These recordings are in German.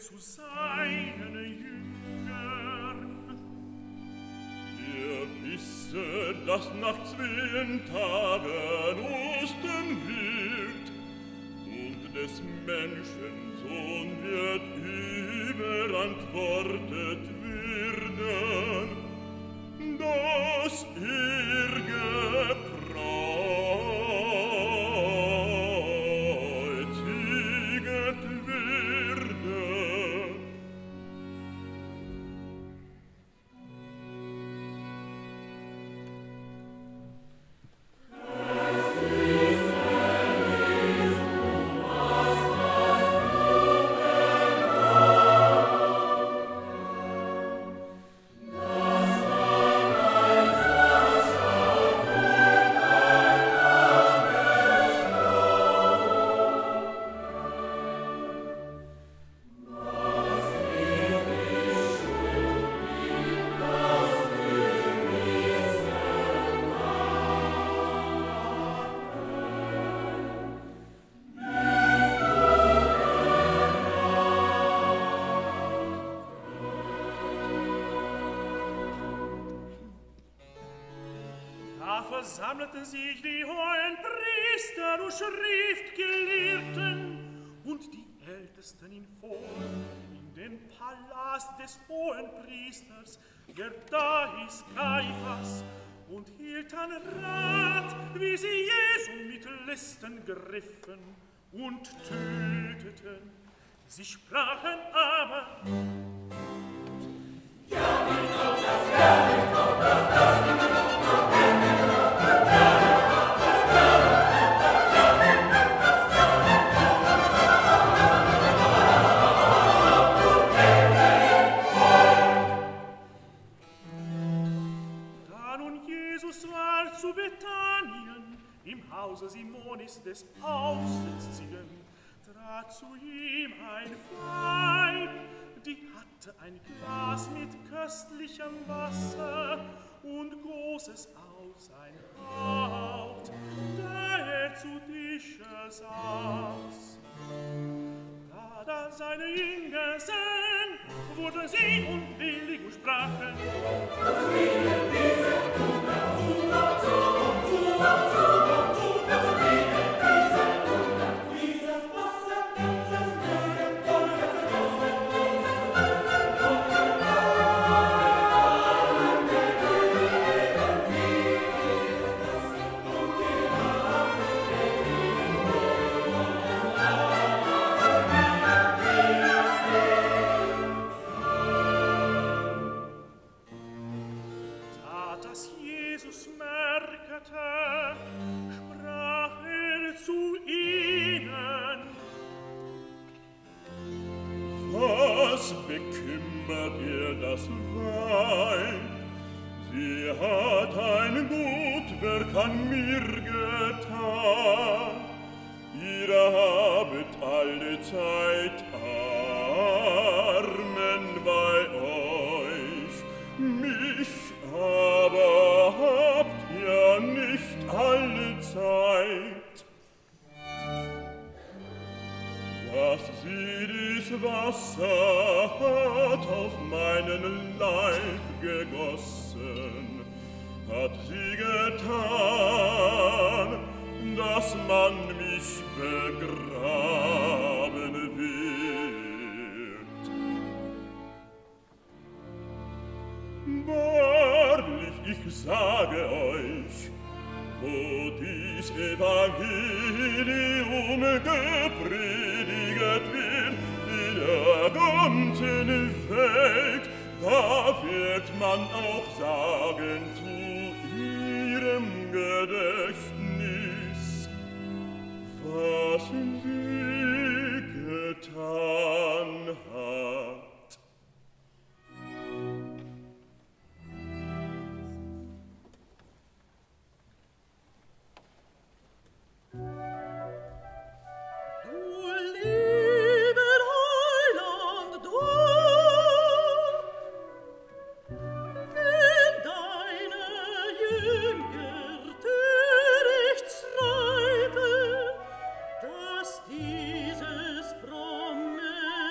zu seinen Jüngern. Ihr wisset, dass nach 2 Tagen Ostern wird, und des Menschen Sohn wird überantwortet werden, dass gekreuziget werde. Da versammelten sich die hohen Priester und Schriftgelehrten und die Ältesten in Volk in den Palast des hohen Priesters, der da hieß Kaiphas, und hielten Rat, wie sie Jesu mit Listen griffen und töteten. Sie sprachen aber: Da nun Jesus war zu Bethanien, im Hause Simonis des Aussätzigen, trat zu ihm ein Weib, die hatte ein Glas mit köstlichem Wasser und goss es auf sein Haupt, da er zu Tische saß. Da seine Jünger sahen, wurden sie unwillig und sprachen: Da das Jesus merkte, sprach zu ihnen: Was bekümmert ihr das Weib? Sie hat ein Gutwerk an mir getan. Ihr habet alle Zeit Armen bei euch, mich aber habt ihr nicht alle Zeit. Dass sie dies Wasser hat auf meinen Leib gegossen, hat sie getan, dass man mich begraben wird. Wahrlich, ich sage euch, wo dies Evangelium geprediget wird in der ganzen Welt, da wird man auch sagen zu ihrem Gedächtnis, was sie getan hat. Dieses fromme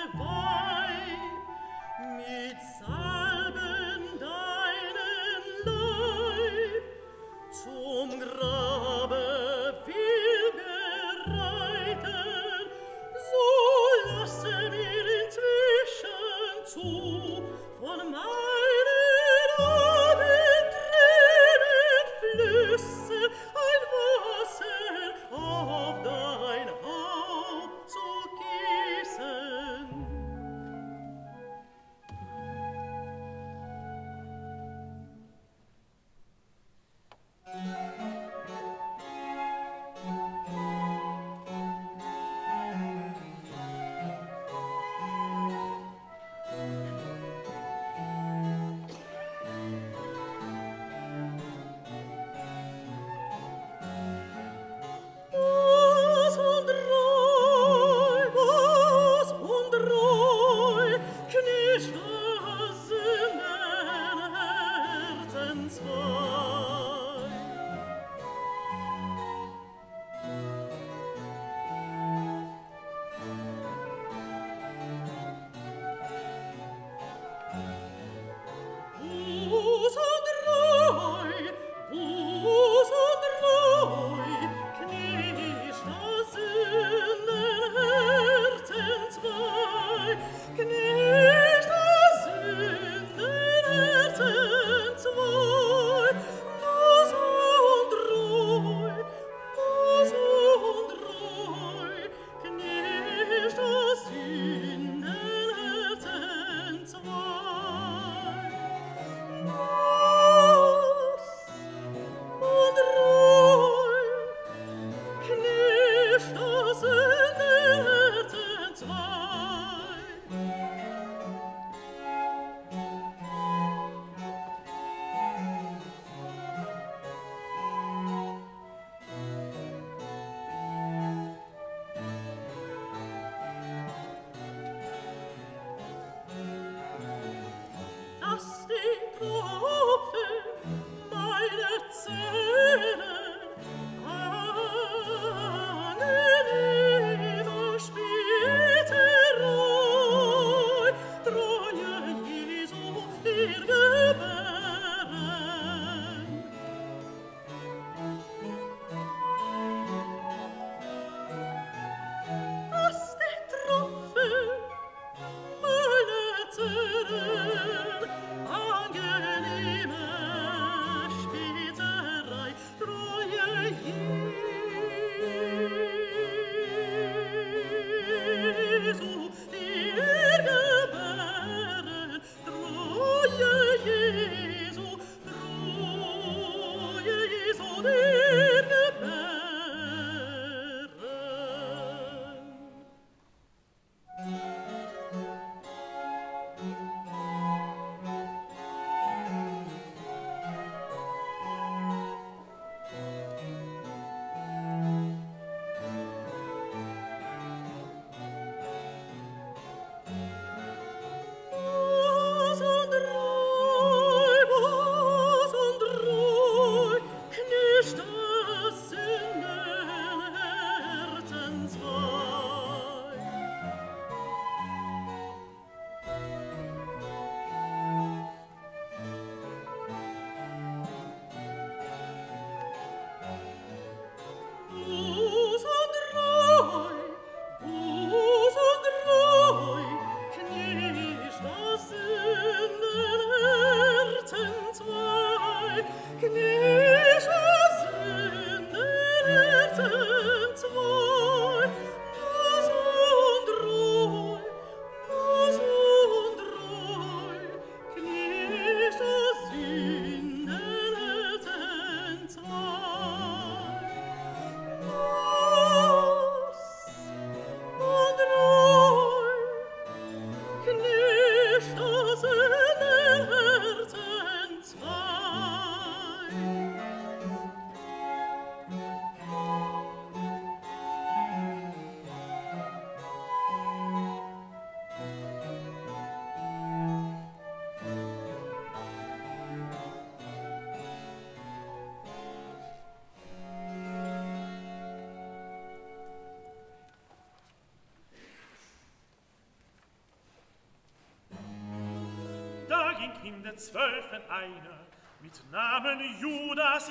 in den 12 einer mit Namen Judas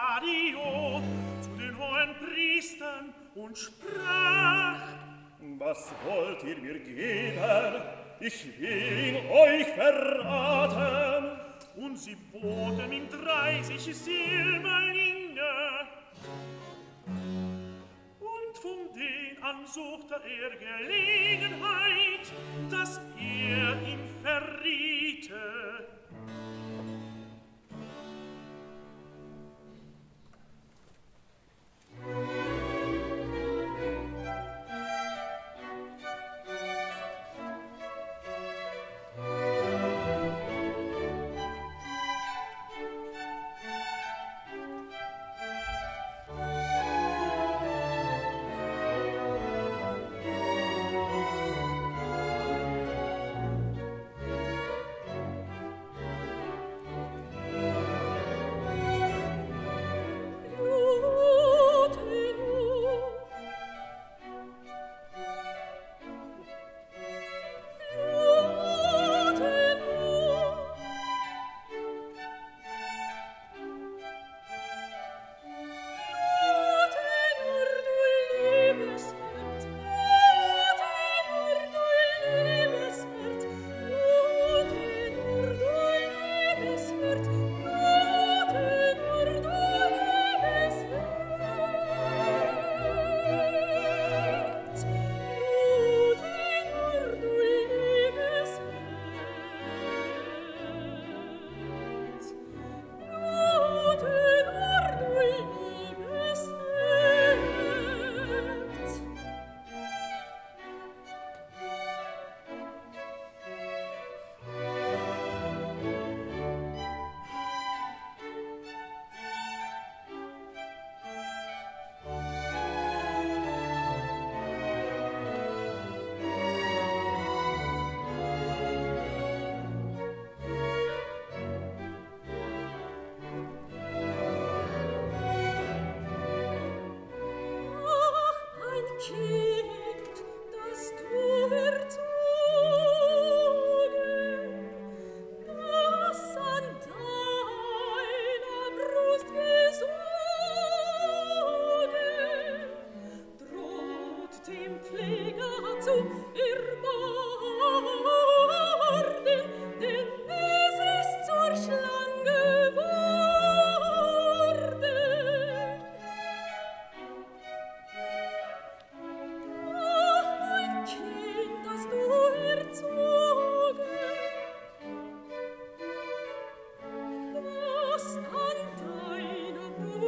Iskariot zu den hohen Priestern und sprach: Was wollt ihr mir geben? Ich will ihn euch verraten. Und sie boten ihm 30 Silberlinge. Und von den an suchte er Gelegenheit, dass er ihn verriete.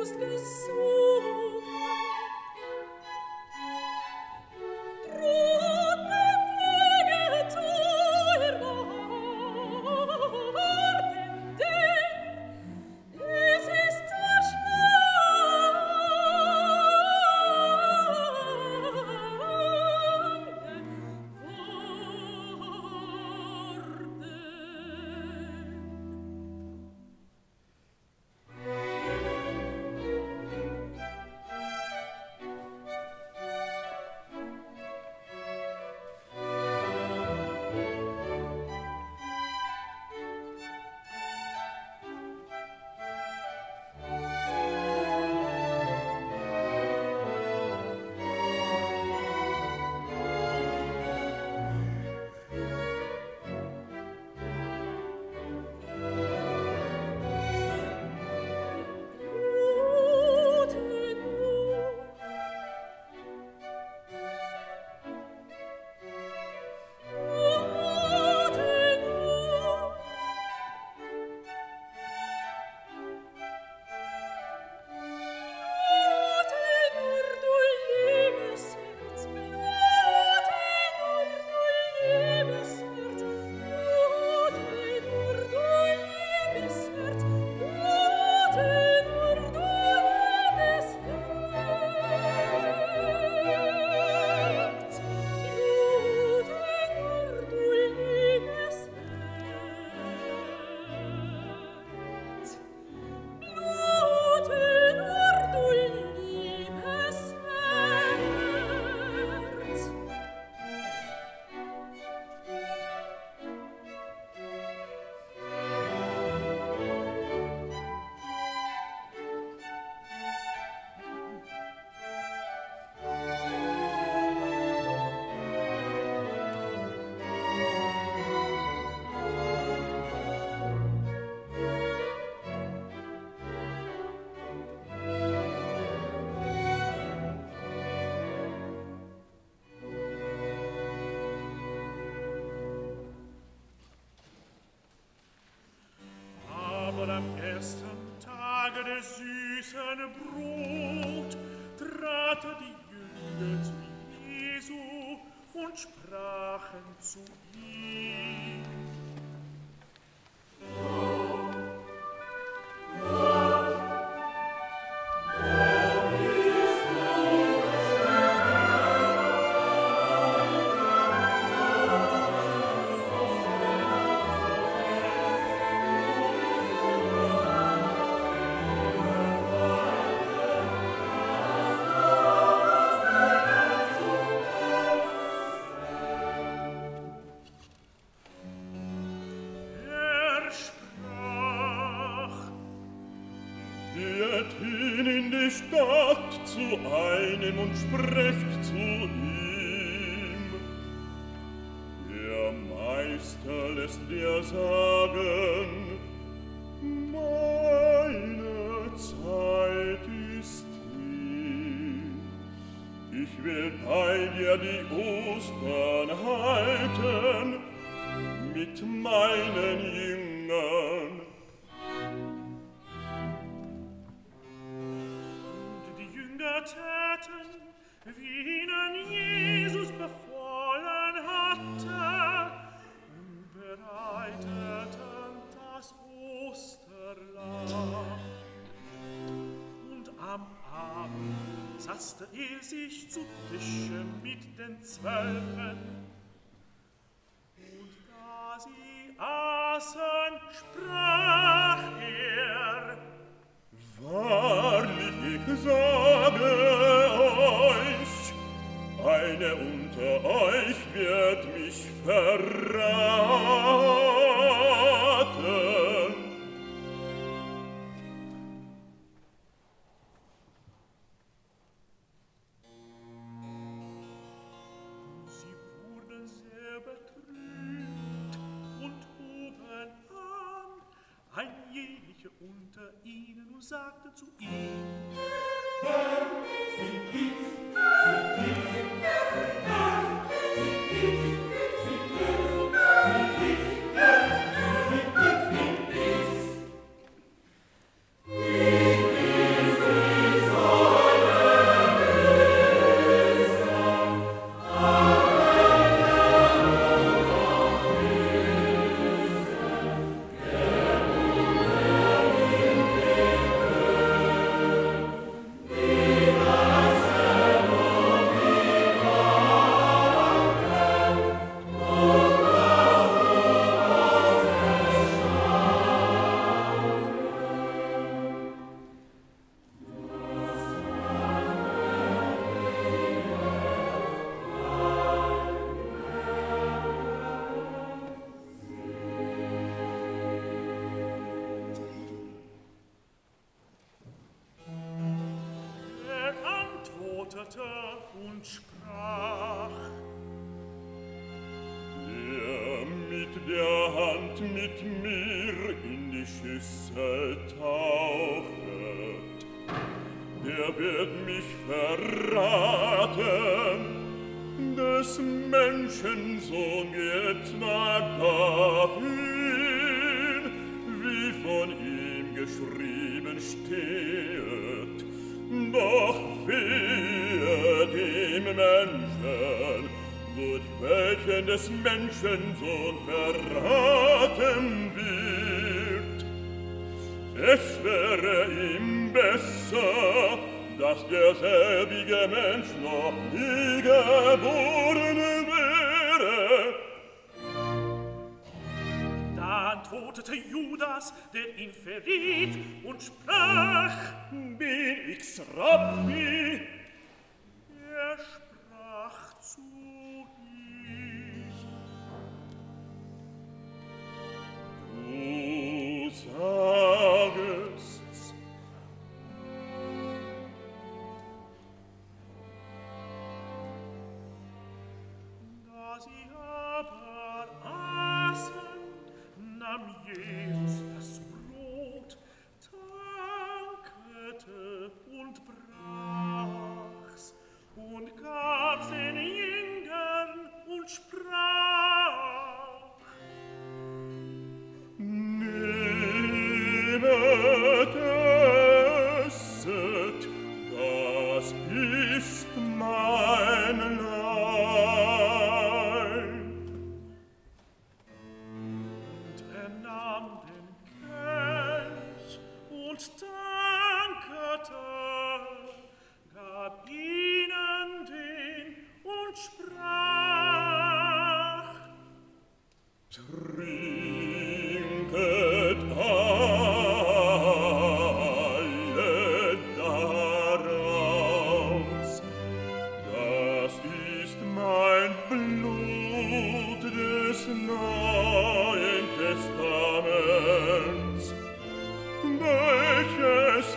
des süßen Brot traten die Jünger zu Jesu und sprachen zu ihm. Sprecht zu ihm. Der Meister lässt dir sagen, meine Zeit ist hier. Ich will bei dir die Ostern halten mit meinen Jüngern. Und die Jünger täten, wie ihnen Jesus befohlen hatte, und bereiteten das Osterlamm. Und am Abend saßte sich zu Tische mit den 12. Und da sie aßen, sprach er: Wahrlich, ich sage euch, eine unter euch wird mich verraten. Sie wurden sehr betrübt und hoben an, ein jeder unter ihnen, und sagte zu ihm: Ich und sprach: Wer mit der Hand mit mir in die Schüssel tauchet, der wird mich verraten. Des Menschensohn geht zwar dahin, wie von ihm geschrieben steht, doch wehe dem Menschen, durch welchen des Menschensohn verraten wird. Es wäre ihm besser, dass derselbige Mensch noch nie geboren wäre. Da antwortete Judas, der ihn verriet, und sprach: Bin ich's, Rabbi? Er sprach zu ihm: Du sagest's. Da sie aber aßen, nahm Jesus das Brot, dankte und brach's und gab's den Jüngern und sprach: Nehmet, esset, das ist mein Leib. Und er nahm den Kelch und dankte, gab ihnen den und sprach: Trinket alle daraus, das ist mein Blut des Neuen Testaments, welches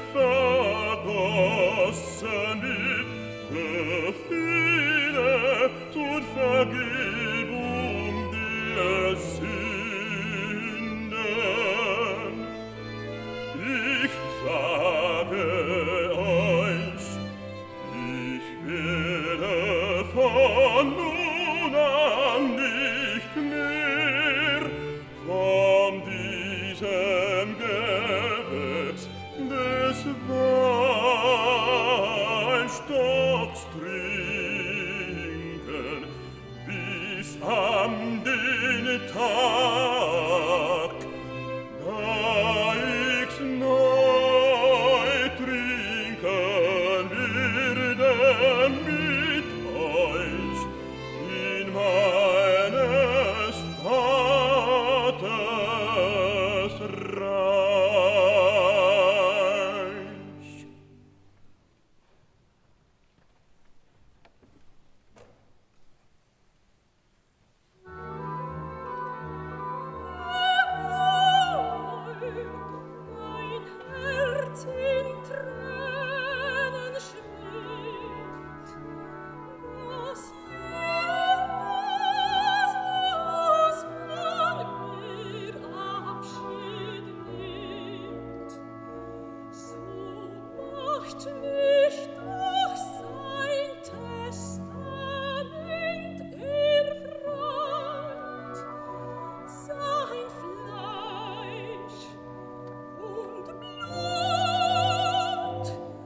vergossen wird für viele zur Vergebung der Sünden. Ich sage euch, ich werde von nun an nicht mehr von diesem Gewächs des Weinstocks trinken, bis an den Tag, da ich's neu trinken werde mit euch in meines Vaters Reich. Mein Herz in Tränen schwimmt, dass Jesus von mir Abschied nimmt. So macht mich doch sein Testament erfreut, sein Fleisch und Blut,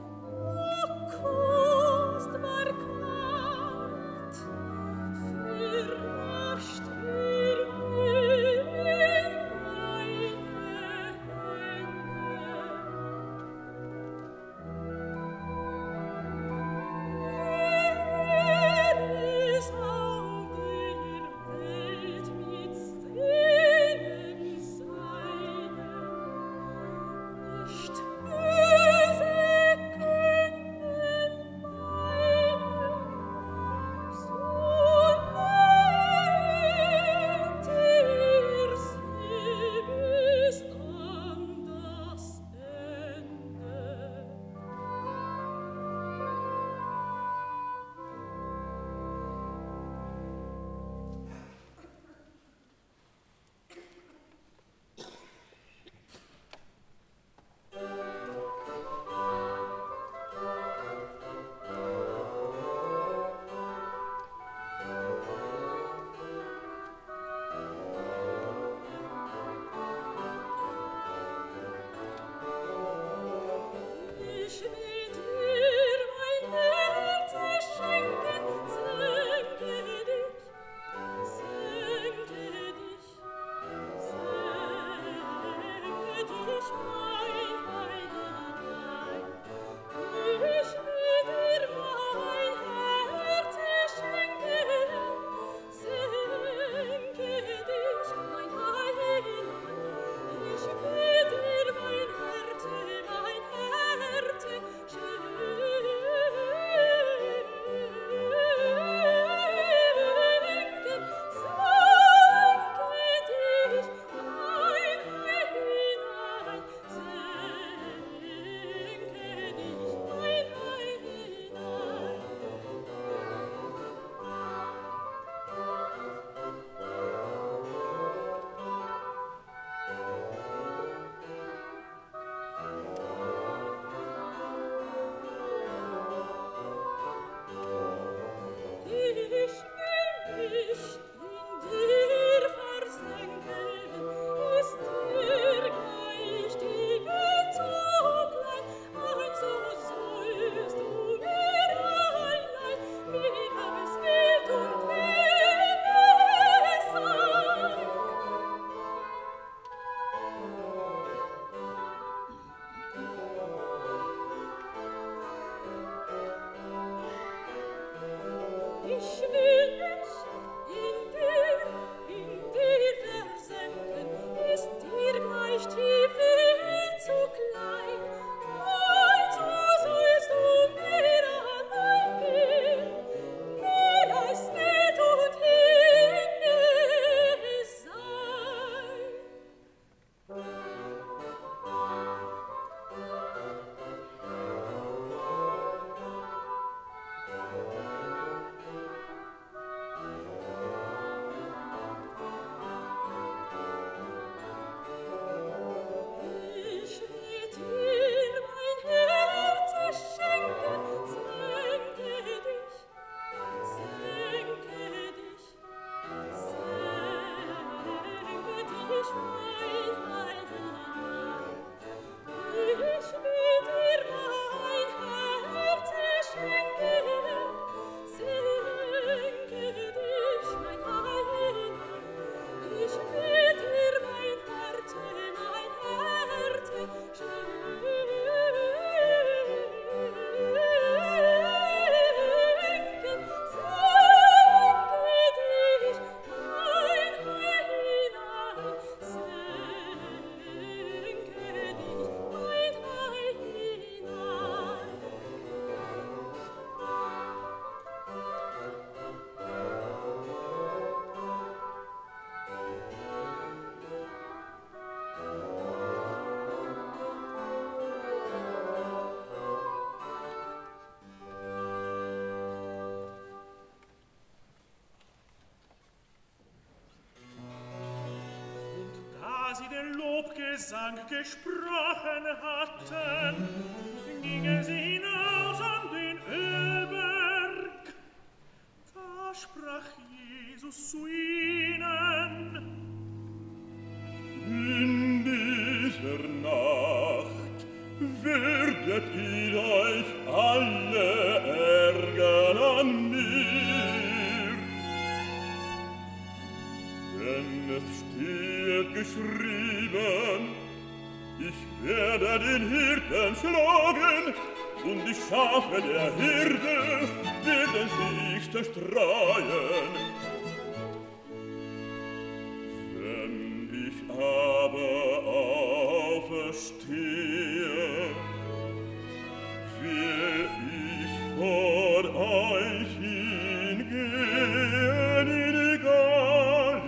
kostbar kalt, verrascht mir in meine Hände. Lobgesang gesprochen hatten, gingen sie hinaus an den Ölberg. Da sprach Jesus zu ihnen: In dieser Nacht werdet ihr euch alle ärgern an mir, denn es steht geschrieben, ich werde den Hirten schlagen, und die Schafe der Hirte werden sich zerstreuen. Wenn ich aber auferstehe, will ich vor euch hingehen in die Galiläa.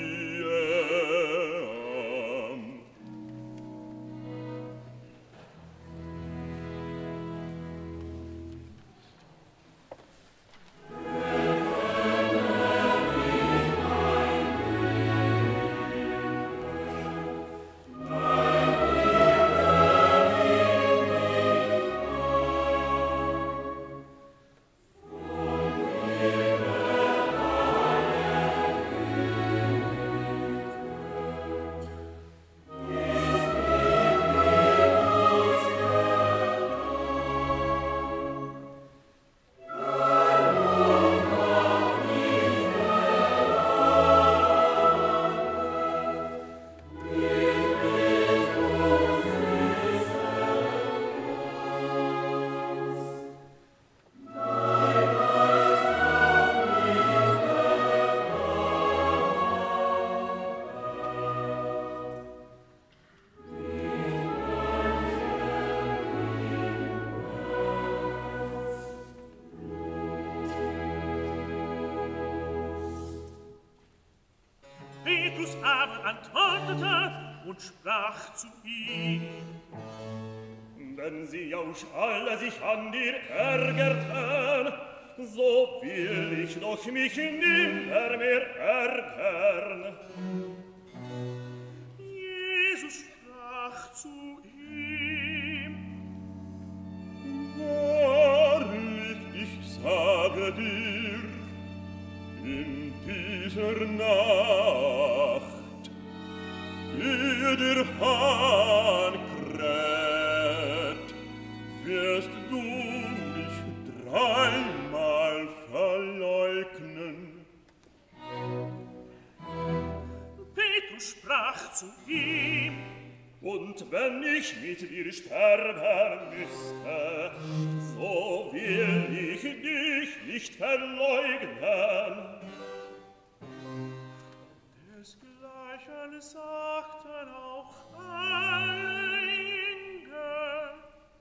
Petrus aber antwortete und sprach zu ihm: Wenn sie auch alle sich an dir ärgerten, so will ich doch mich nimmer mehr ärgern. Jesus sprach zu ihm: Wahrlich, ich sage dir, in dieser Nacht, ehe der Hahn kräht, wirst du mich dreimal verleugnen. Petrus sprach zu ihm: Und wenn ich mit dir sterben müsste, so will ich dich nicht verleugnen. Desgleichen sagten auch alle Jünger.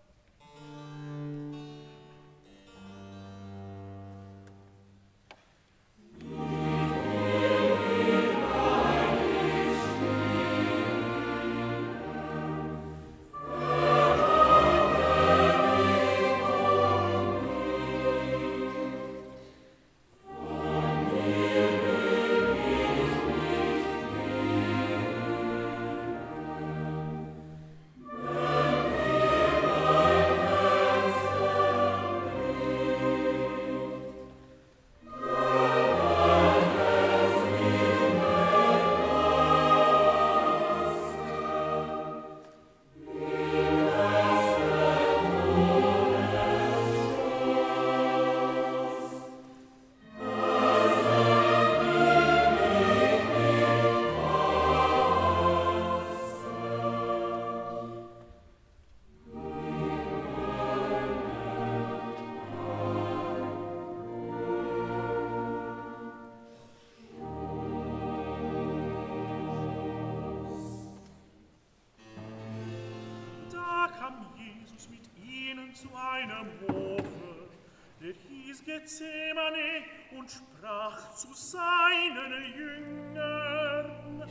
Zu einem Hofe, der hieß Gethsemane, und sprach zu seinen Jüngern: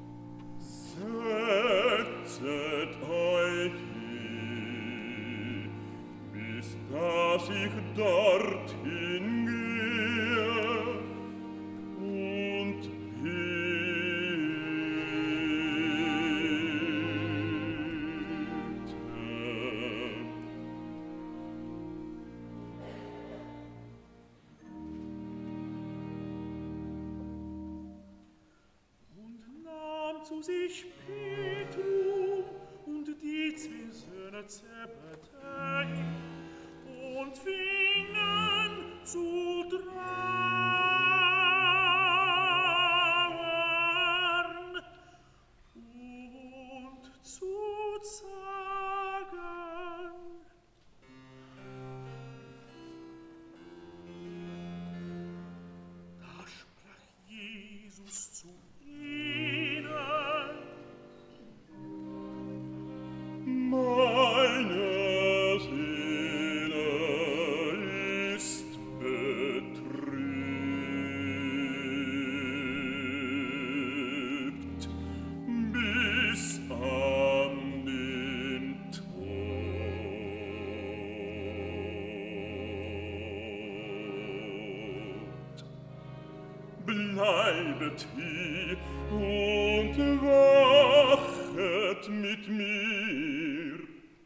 Setzet euch hin, bis dass ich dorthin gehe und sich Petrum und die zwei Söhne Zebedei und fingen zu trauern und zu zagen. Da sprach Jesus zu ihnen: Meine Seele ist betrübt bis an den Tod. Bleibet hier und wachet mit mir.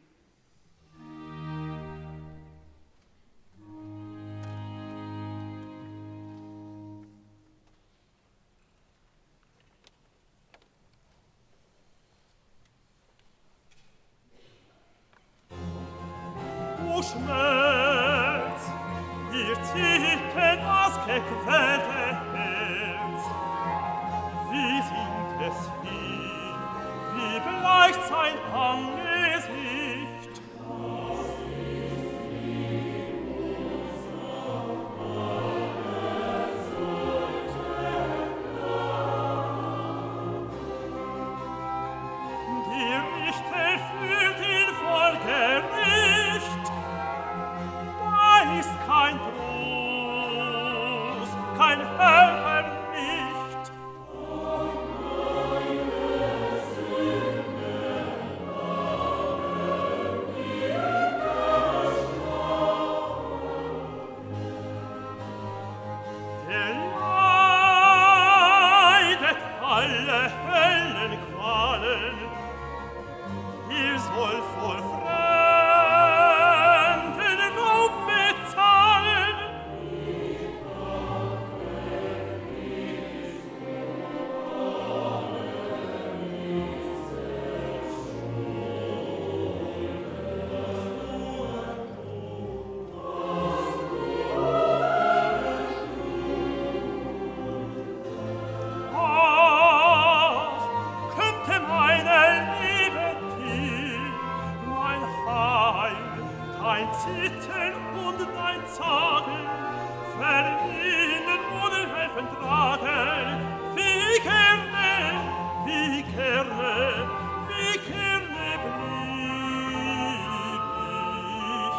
O Schmerz, ihr Ticken das gequälte Herz, wie singt es hin, wie bleicht sein Angesicht. Die Richter führt ihn vor Gericht, da ist kein Trost, kein Helfer nicht. Er leidet alle Höllenqualen, ihr soll voll fremden Raub bezahlen. Ach, könnte meine Liebe dir, mein Heil, dein Zittern und dein Zagen verhindern oder helfen tragen, wie gerne, wie gerne, wie gerne blieb ich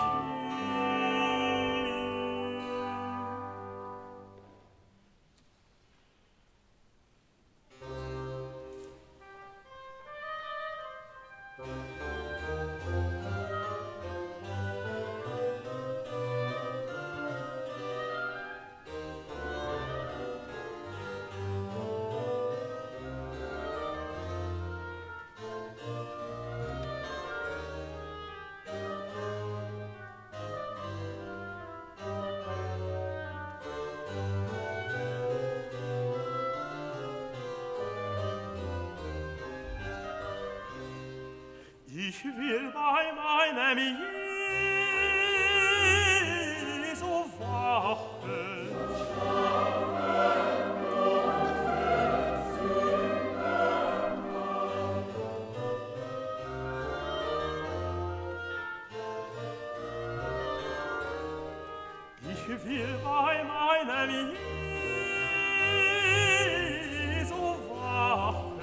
Ich will bei meinem Jesu wachen. Ich will bei meinem Jesu wachen.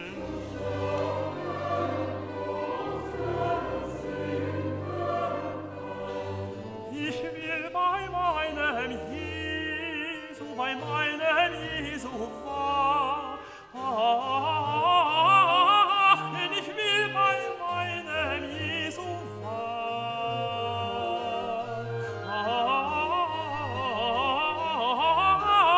Ich will bei meinem Jesu wachen. Ich will bei meinem Jesu wachen.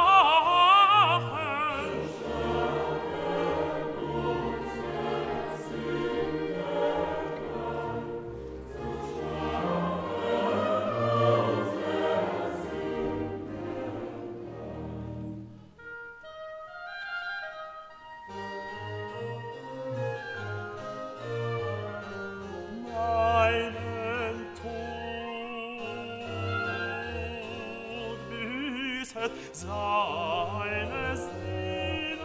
behütet seine Seelen.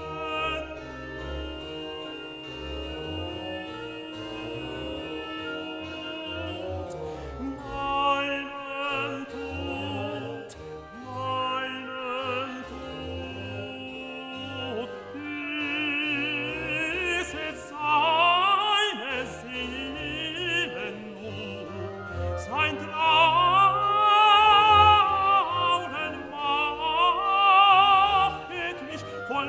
Meinen Tod bisset seine Seelen nur, sein Traunen machet mich voll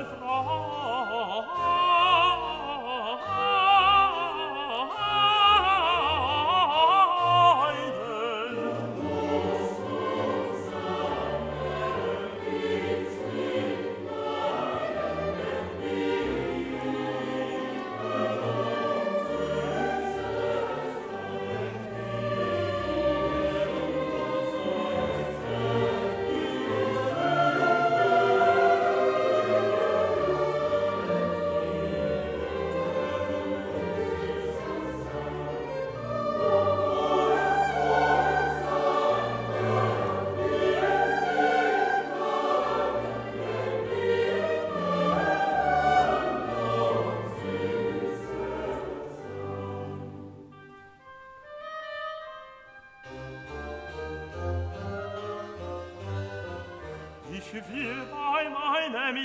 Ich will bei meinem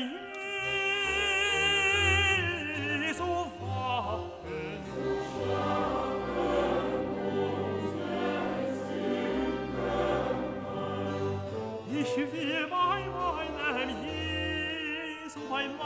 Jesu wachen. Ich will bei meinem Jesu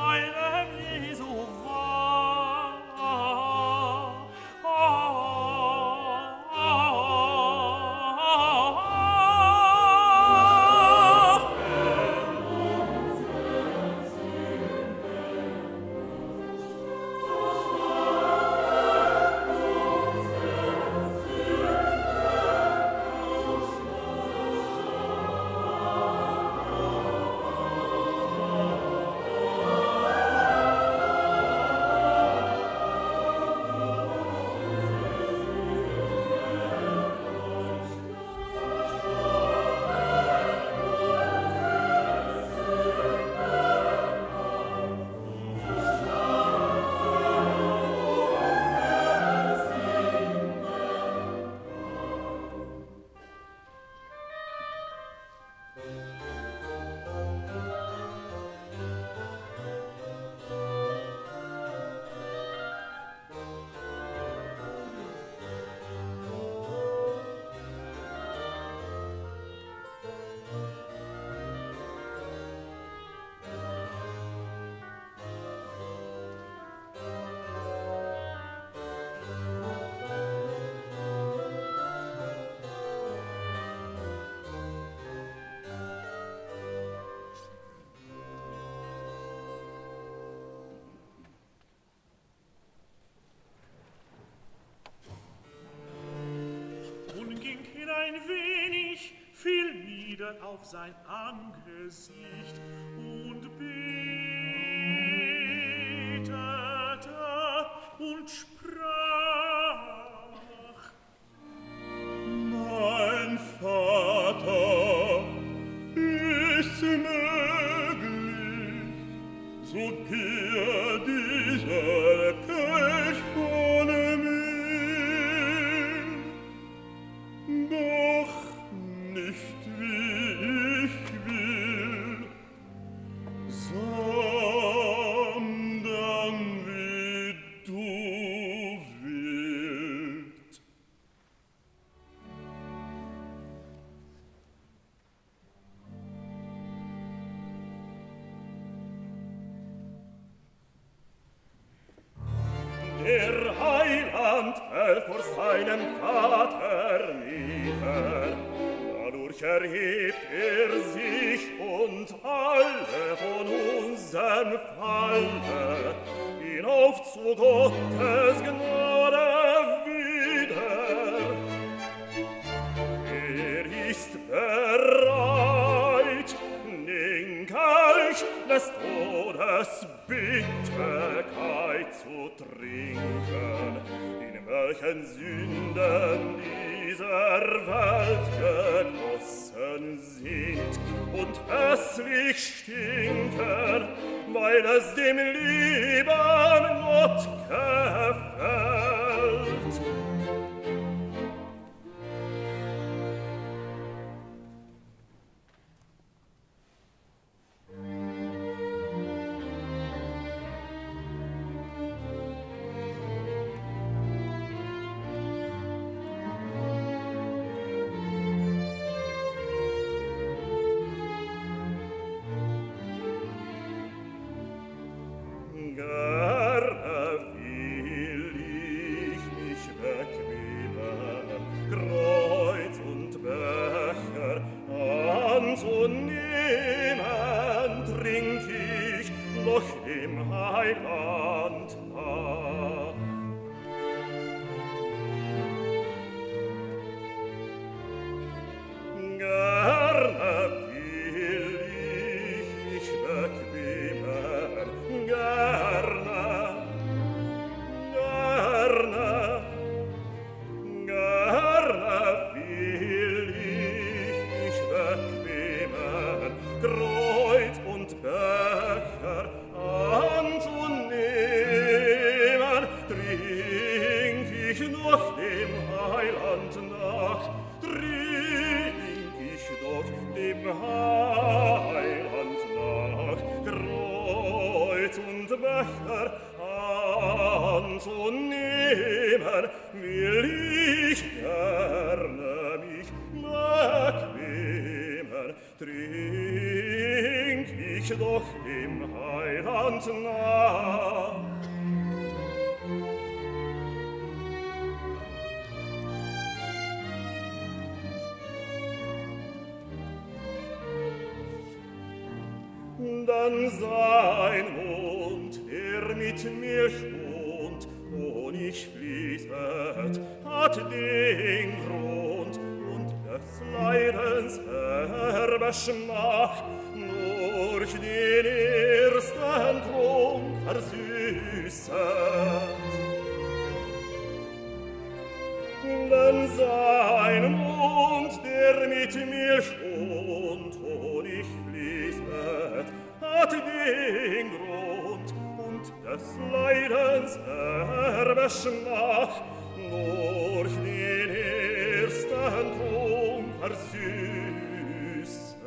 ein wenig, fiel nieder auf sein Angesicht und betete und sprach: Mein Vater, ist möglich, so gehe dieser Kelch von mir, doch nicht wie ich will, sondern wie du willst. Der Heiland fällt vor seinem Vater nieder, dadurch erhebt sich und alle von unserem Falle hinauf zu Gottes Gnade wieder. Ist bereit, den Kelch des Todes Bitterkeit zu trinken, in welchen allen Sünden dieser Welt genossen sind und hässlich stinken, weil es dem lieben Gott gefällt. Dann sein Mund, der mit Milch und Honig fließet, hat den Grund und des Leidens herbe Schmach durch den ersten Trunk versüßet. Denn sein Mund, der mit Milch und Honig fließet, hat den Grund und des Leidens herbe Schmach durch den ersten Trunk versüßet.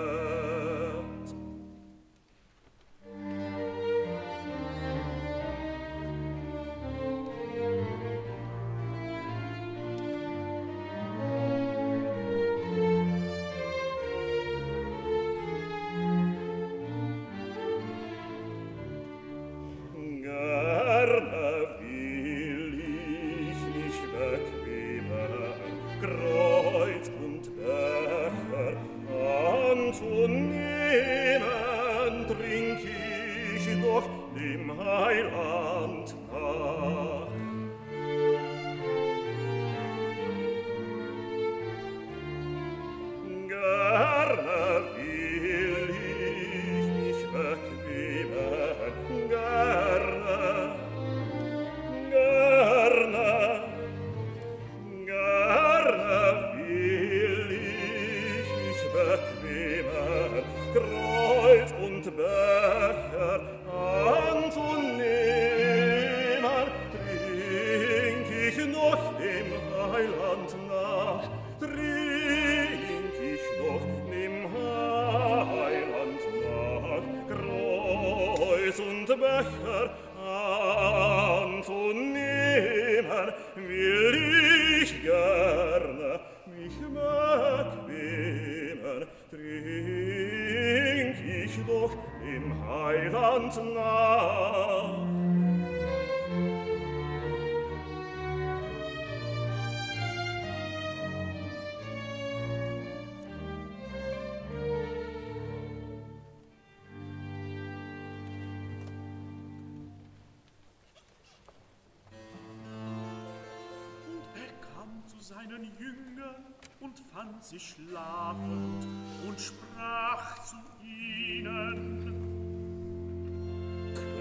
Seinen Jüngern und fand sie schlafend und sprach zu ihnen: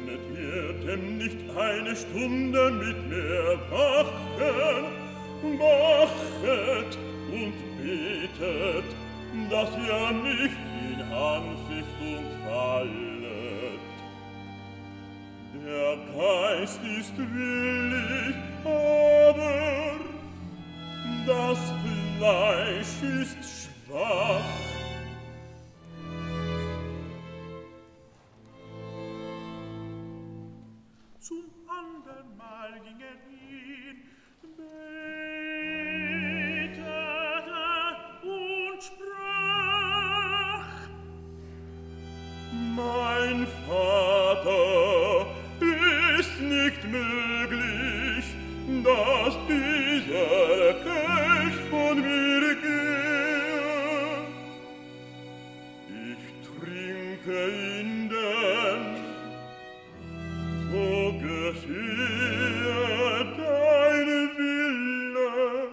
könnet ihr denn nicht eine Stunde mit mir wachen? Wachet und betet, dass ihr nicht in Anfechtung fallet. Der Geist ist willig, aber das Fleisch ist schwach. Zum andern Mal ging hin, betete und sprach: Mein Vater, ist nicht möglich, dass dieser Kelch von mir gehe. Ich trinke ihn denn, so geschehe dein Wille.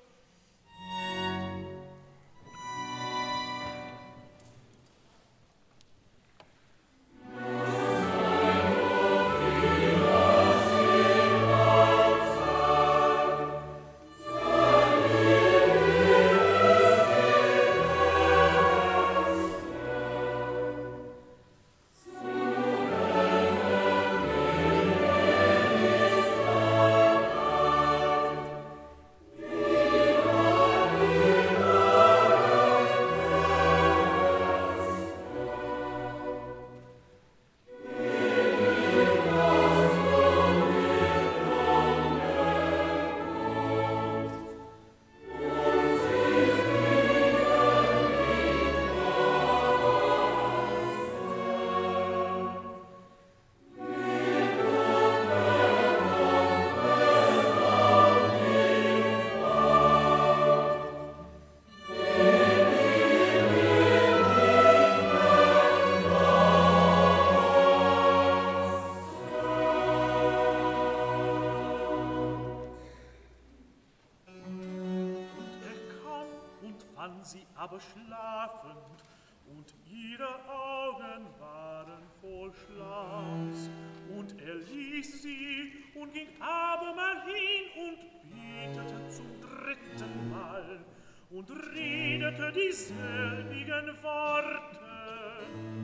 Sie aber schlafend, und ihre Augen waren voll Schlafs. Und ließ sie und ging abermal hin und betete zum 3. Mal und redete dieselbigen Worte.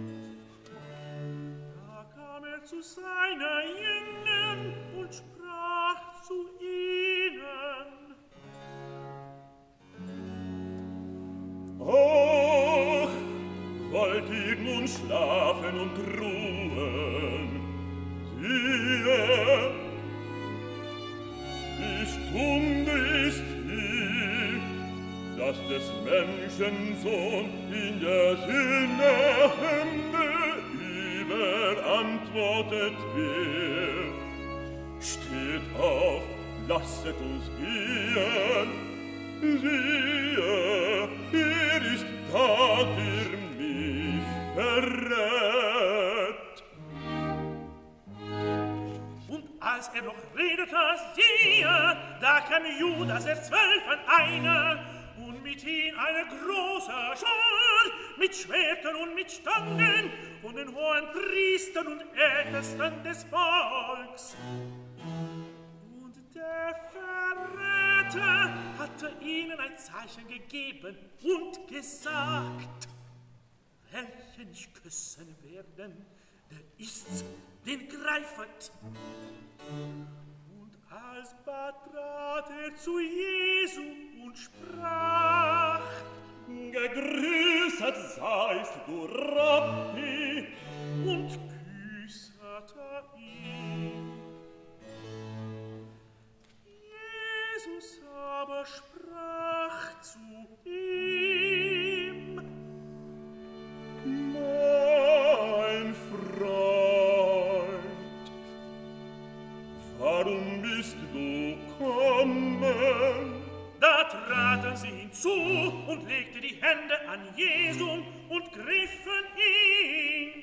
Da kam zu seiner Jüngern und sprach zu ihnen: Ach, wollt ihr nun schlafen und ruhen? Siehe, die Stunde ist hier, dass des Menschensohn in der Sinne Hände überantwortet wird. Steht auf, lasset uns gehen. Siehe, ist da, der mich verrät. Und als noch redete, siehe, da kam Judas, der 12 an einer, und mit ihm eine große Schar, mit Schwertern und mit Stangen, von den hohen Priestern und Ältesten des Volks. Und der Verräter hatte ihnen ein Zeichen gegeben und gesagt: Welchen ich küssen werden, der ist's, den greifet. Und alsbald trat zu Jesu und sprach: Gegrüßet seist du, Rabbi, und küssete ihn. Jesus aber sprach zu ihm: Mein Freund, warum bist du kommen? Da traten sie hinzu und legten die Hände an Jesum und griffen ihn.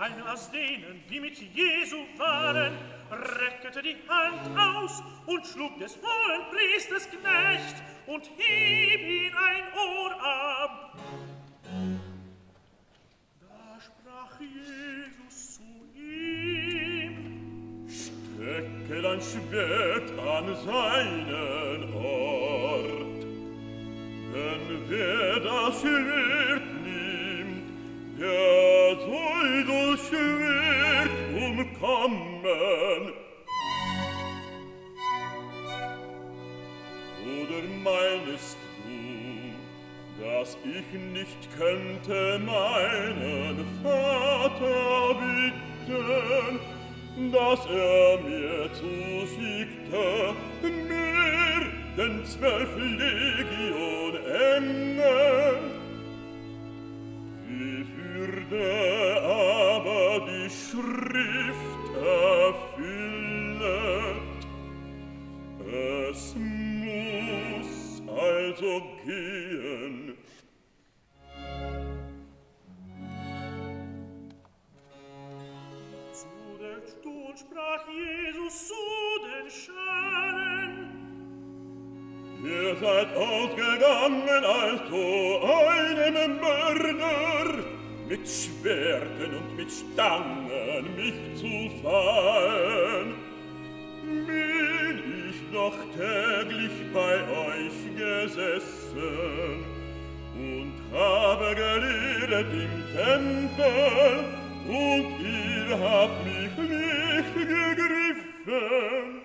einer aus denen, die mit Jesu waren, reckte die Hand aus und schlug des hohen Priesters Knecht und hieb ihn ein Ohr ab. Da sprach Jesus zu ihm: Stecke dein Schwert an seinen Ort, denn wer das Schwert nimmt, der soll durch Schwert umkommen. Oder meinest du, dass ich nicht könnte meinen Vater bitten, dass mir zuschickte, mehr denn 12 Legion Engel? Wie würde aber die Schrift erfüllet? Es muss also gehen. Zu der Stund sprach Jesus zu den Scharen: Ihr seid ausgegangen als zu einem Mörder, mit Schwerten und mit Stangen mich zu fallen. Bin ich doch täglich bei euch gesessen und habe gelehrt im Tempel, und ihr habt mich nicht gegriffen.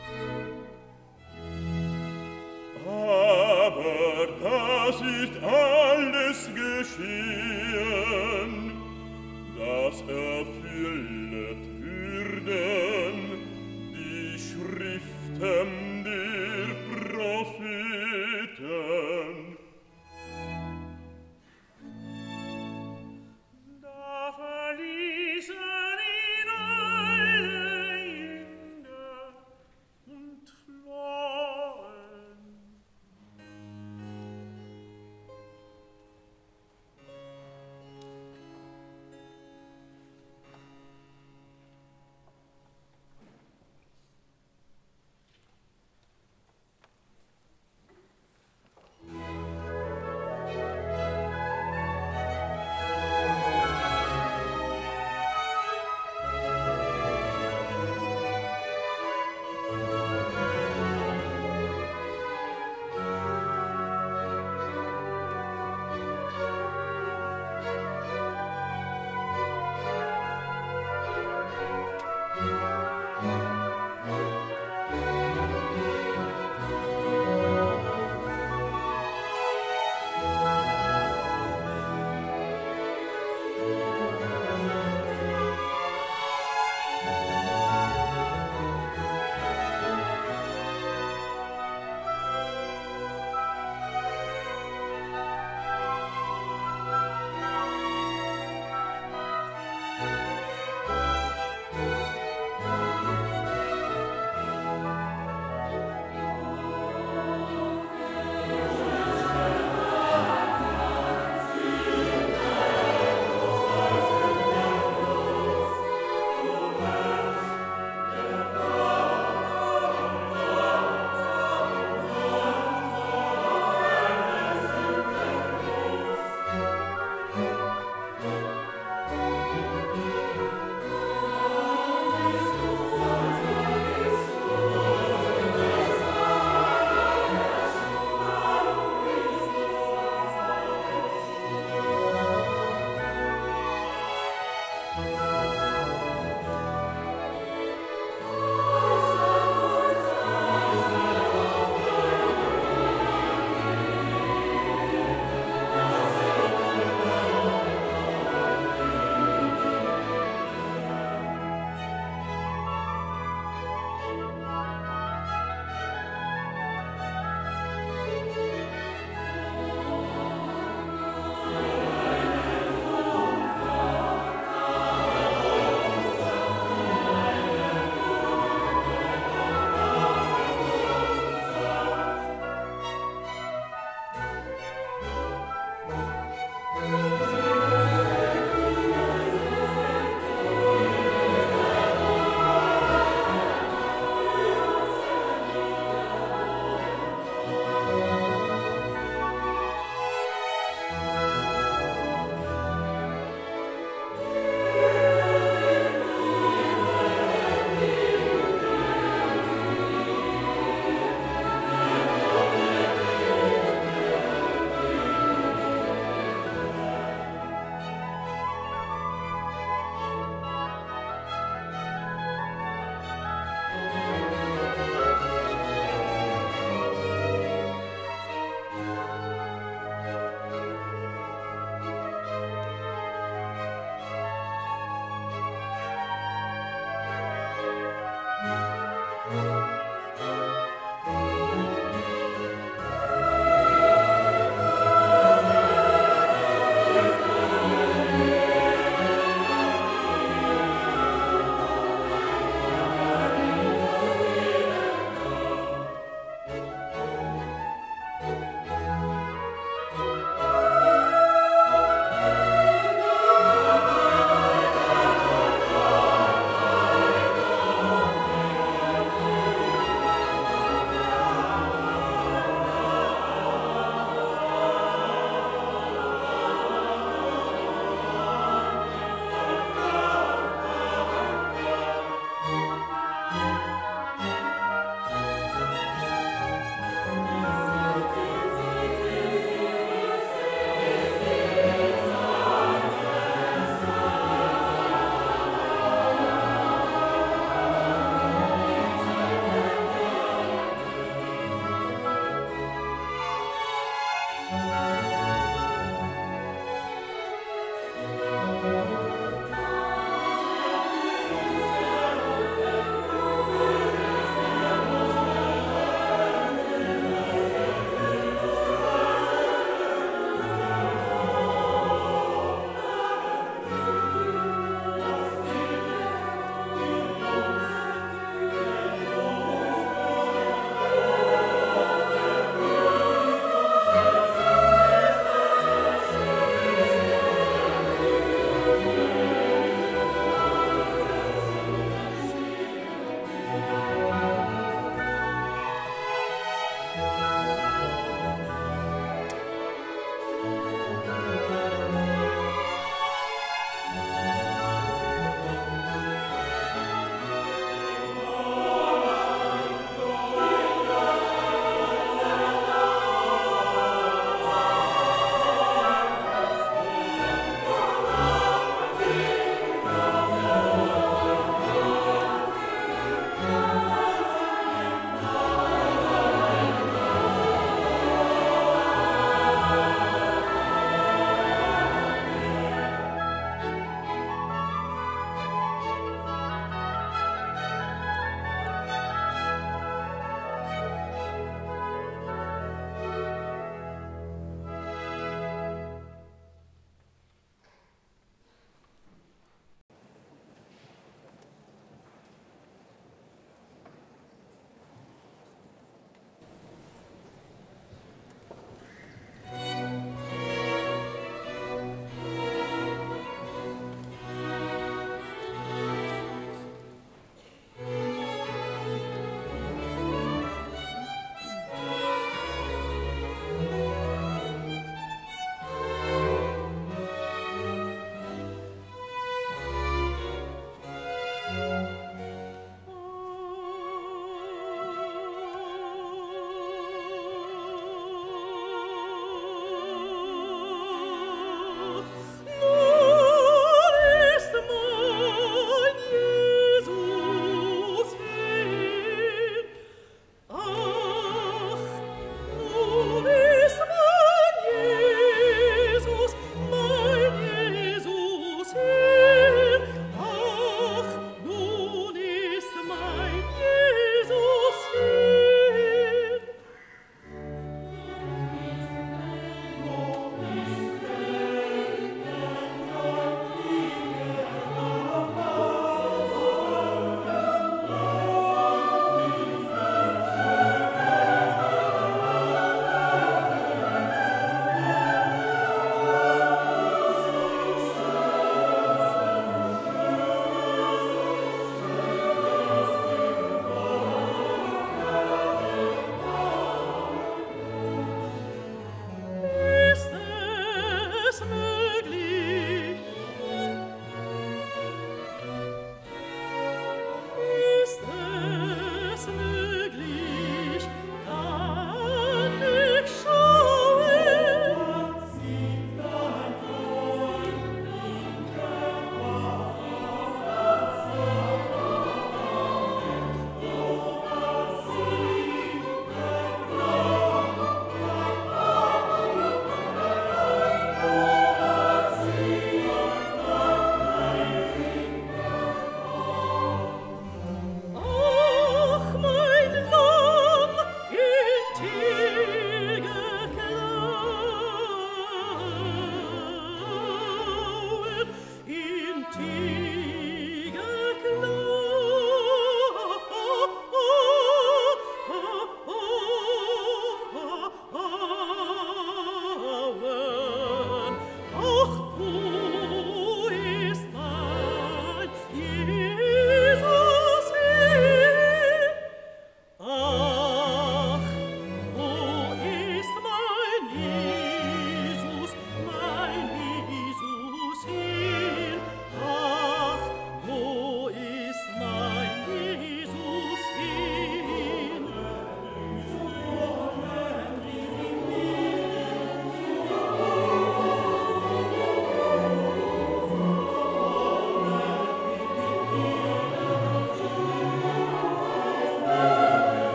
Aber das ist alles geschehen, dass erfüllet würden die Schriften der Propheten. Da verließen ihn alle Jünger und flohen.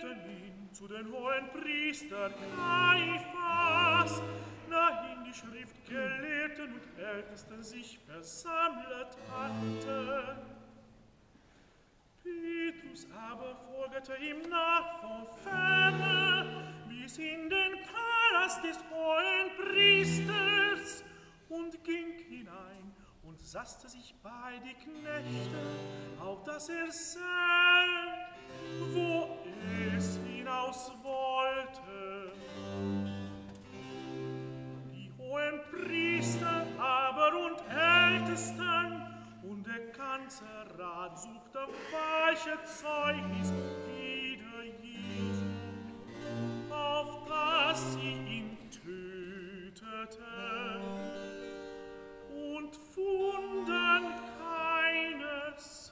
führten ihn zu den hohen Priester Kaiphas, dahin die Schriftgelehrten und Ältesten sich versammelt hatten. Petrus aber folgte ihm nach von ferne, bis in den Palast des hohen Priesters und ging hinein und saßte sich bei die Knechte, auf dass er sah, wo es hinaus wollte. Die hohen Priester aber und Ältesten und der ganze Rat suchte falsche Zeugnis wider Jesu, auf dass sie ihn töteten, und funden keines.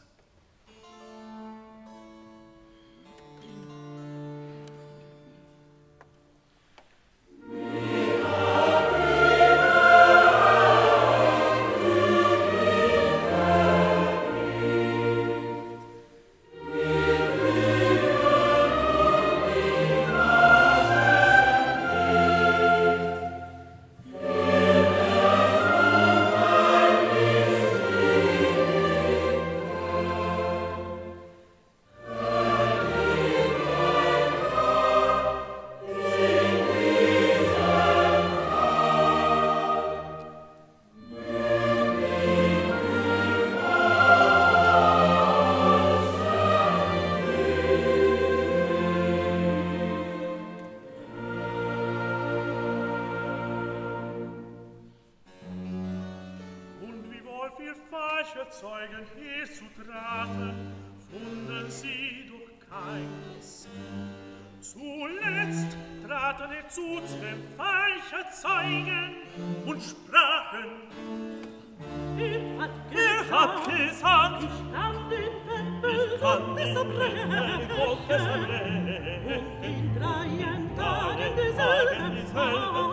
Zeugen Jesu traten, funden sie doch keines. Zuletzt traten zu dem falschen Zeugen und sprachen: Er hat gesagt, ich kann den Verbösen Gottes und in 3 Tagen derselben hauen.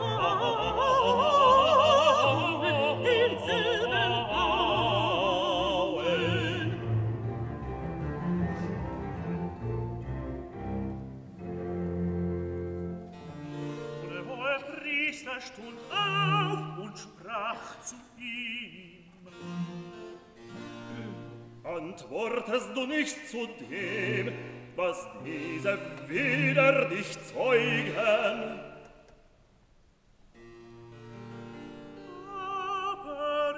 Er stund auf und sprach zu ihm: Antwortest du nicht zu dem, was diese wider dich zeugen? Aber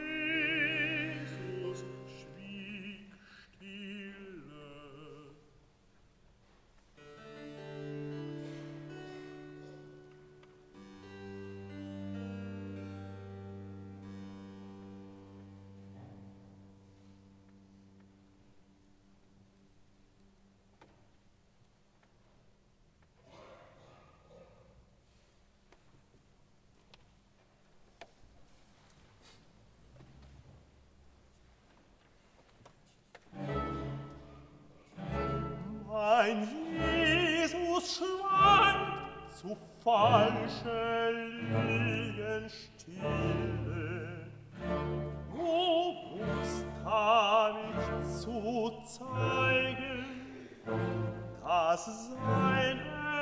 Jesus schwieg stille. Mein Jesus schweigt zu falsche Lügen stille. Du musst damit zu zeigen, dass sein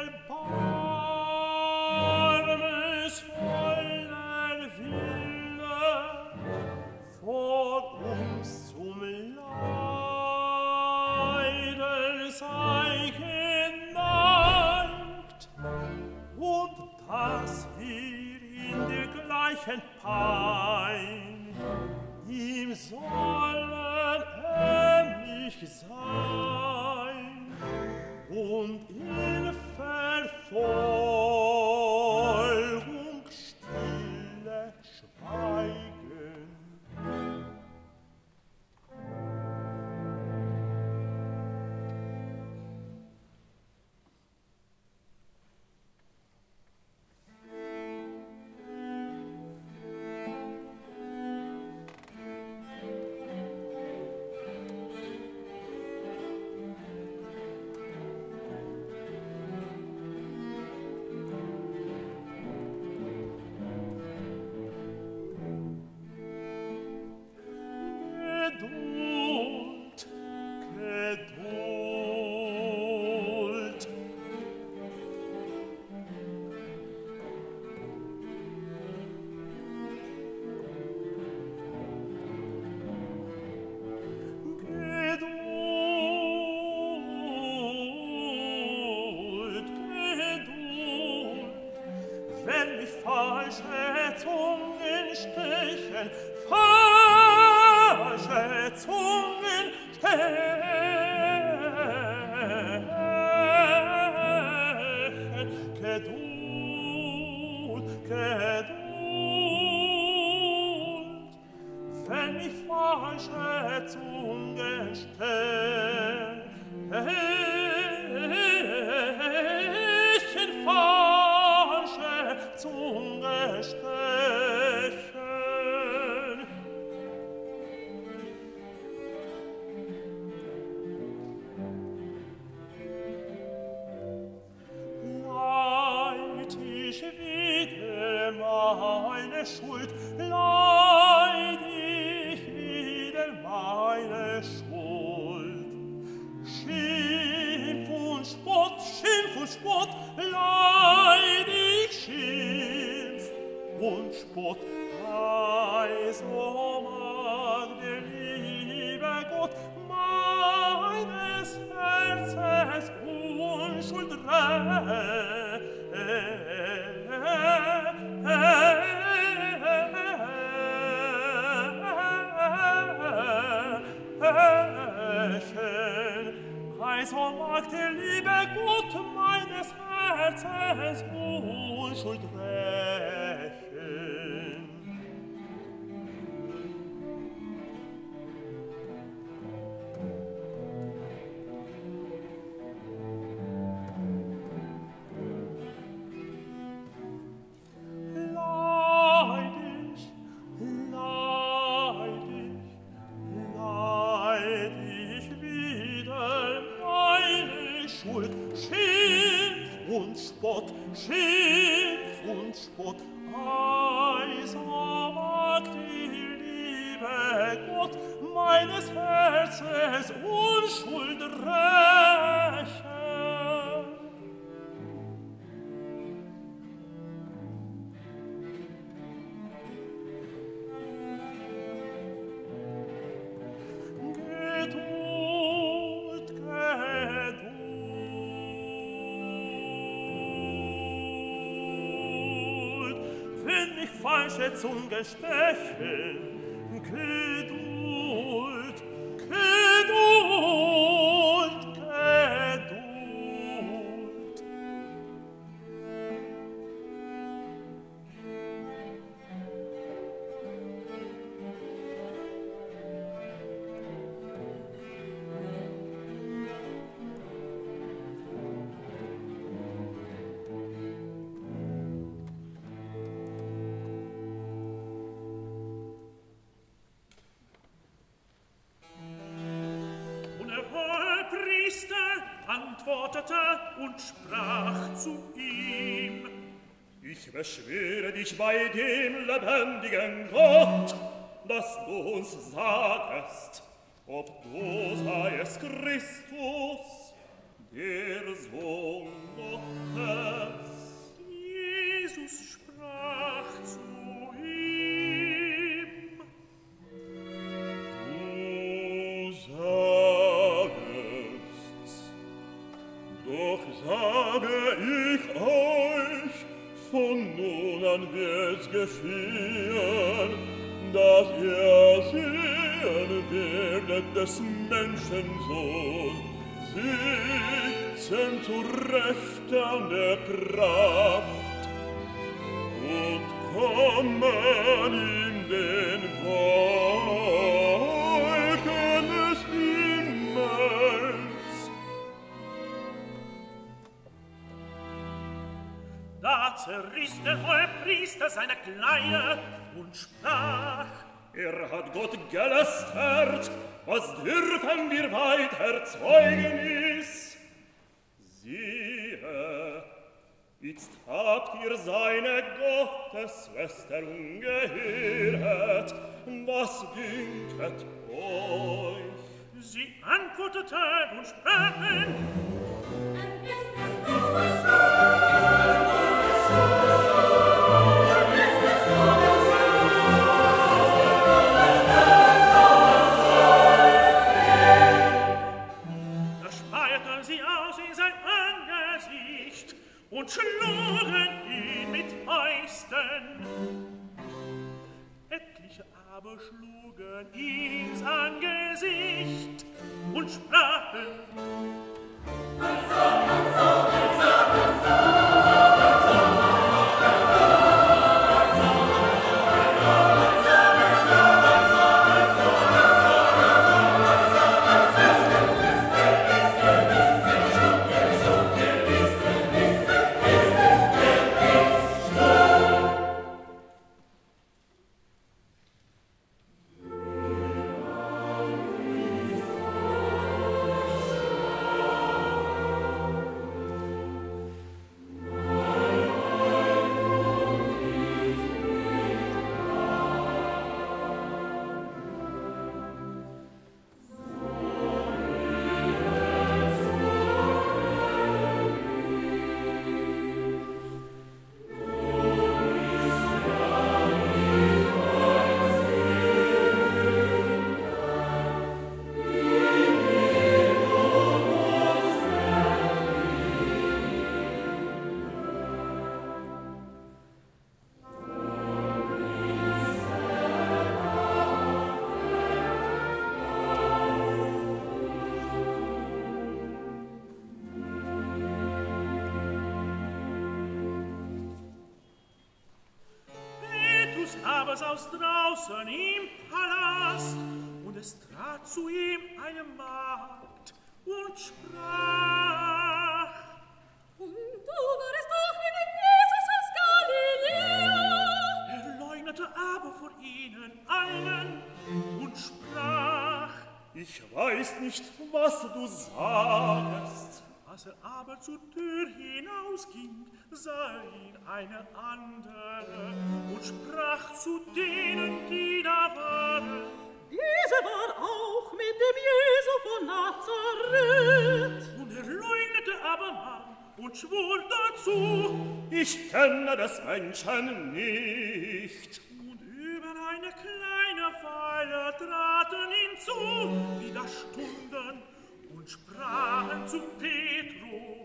erbarmungsvollen Wille vor uns zum sei geneigt, und dass wir in der gleichen Pein ihm sollen ähnlich sein und in Verfolgung stille schweigen. stechen, falsche Zungen stechen. Geduld, Geduld, wenn ich falsche Zungen stechen, falsche Zungen stechen. Leid ich wieder meine Schuld, leid ich wieder meine Schuld. Schimpf und Spott, leid ich Schimpf und Spott. Also mag der liebe Gott meines Herzens Unschuld rächen. Also mag der liebe Gott meines Herzens Unschuld rächen. Schimpf und Spott, also mag die liebe Gott meines Herzens Unschuld rächen. Geduld, Geduld, wenn mich falsche Zungen stechen, Geduld, Geduld, Geduld. Antwortete und sprach zu ihm: Ich beschwöre dich bei dem lebendigen Gott, dass du uns sagest, ob du seiest Christus, der Sohn Gottes. Jesus sprach zu ihm: Du sagest, doch sage ich euch, von nun an wird's geschehen, dass ihr sehen werdet des Menschensohn, sitzen zu Rechter der Kraft und kommen in den Wolken des Himmels. Da zerriss der Hohepriester seine Kleider und sprach: Er hat Gott gelästert, was dürfen wir weiter Zeugnis? Siehe, jetzt habt ihr seine Gotteslästerung gehört, was dünket euch? Sie antworteten und sprachen: und schlugen ihn mit Fäusten. Etliche aber schlugen ihns Angesicht und sprachen: Aber saß draußen im Palast, und es trat zu ihm eine Magd und sprach: Und du warst doch wieder Jesus aus Galiläa. Er leugnete aber vor ihnen allen und sprach: Ich weiß nicht, was du sagst. Als er aber zur Tür hinausging, sah ihn eine andere und sprach zu denen, die da waren: Diese war auch mit dem Jesu von Nazareth. Und er leugnete aber Mann und schwor dazu: Ich kenne des Menschen nicht. Und über eine kleine Weile traten hinzu, die da stunden, und sprachen zu Petro: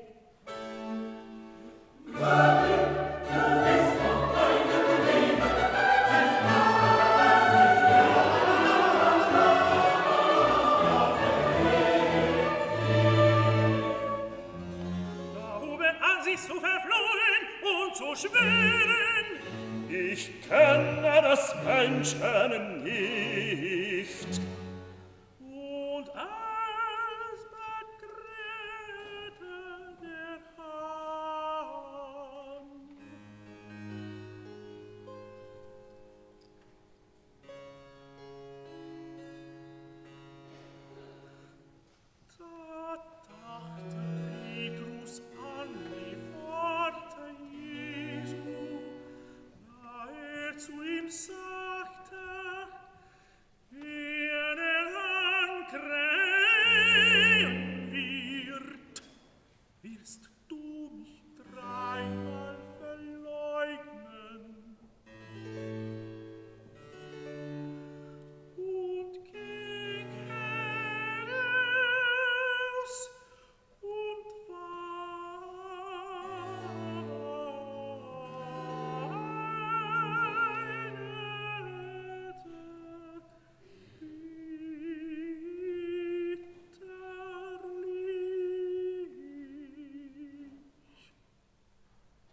Da hoben an sich so verflohen und so schwören: Ich kenne des Menschen nicht. Und als betrete der Herrn. Da dachte Petrus an die Worte Jesu, da er zu ihm sagte: Wer den Herrn krähen wird, wirst du mich dreimal verleugnen. Und ging heraus und bitterlich.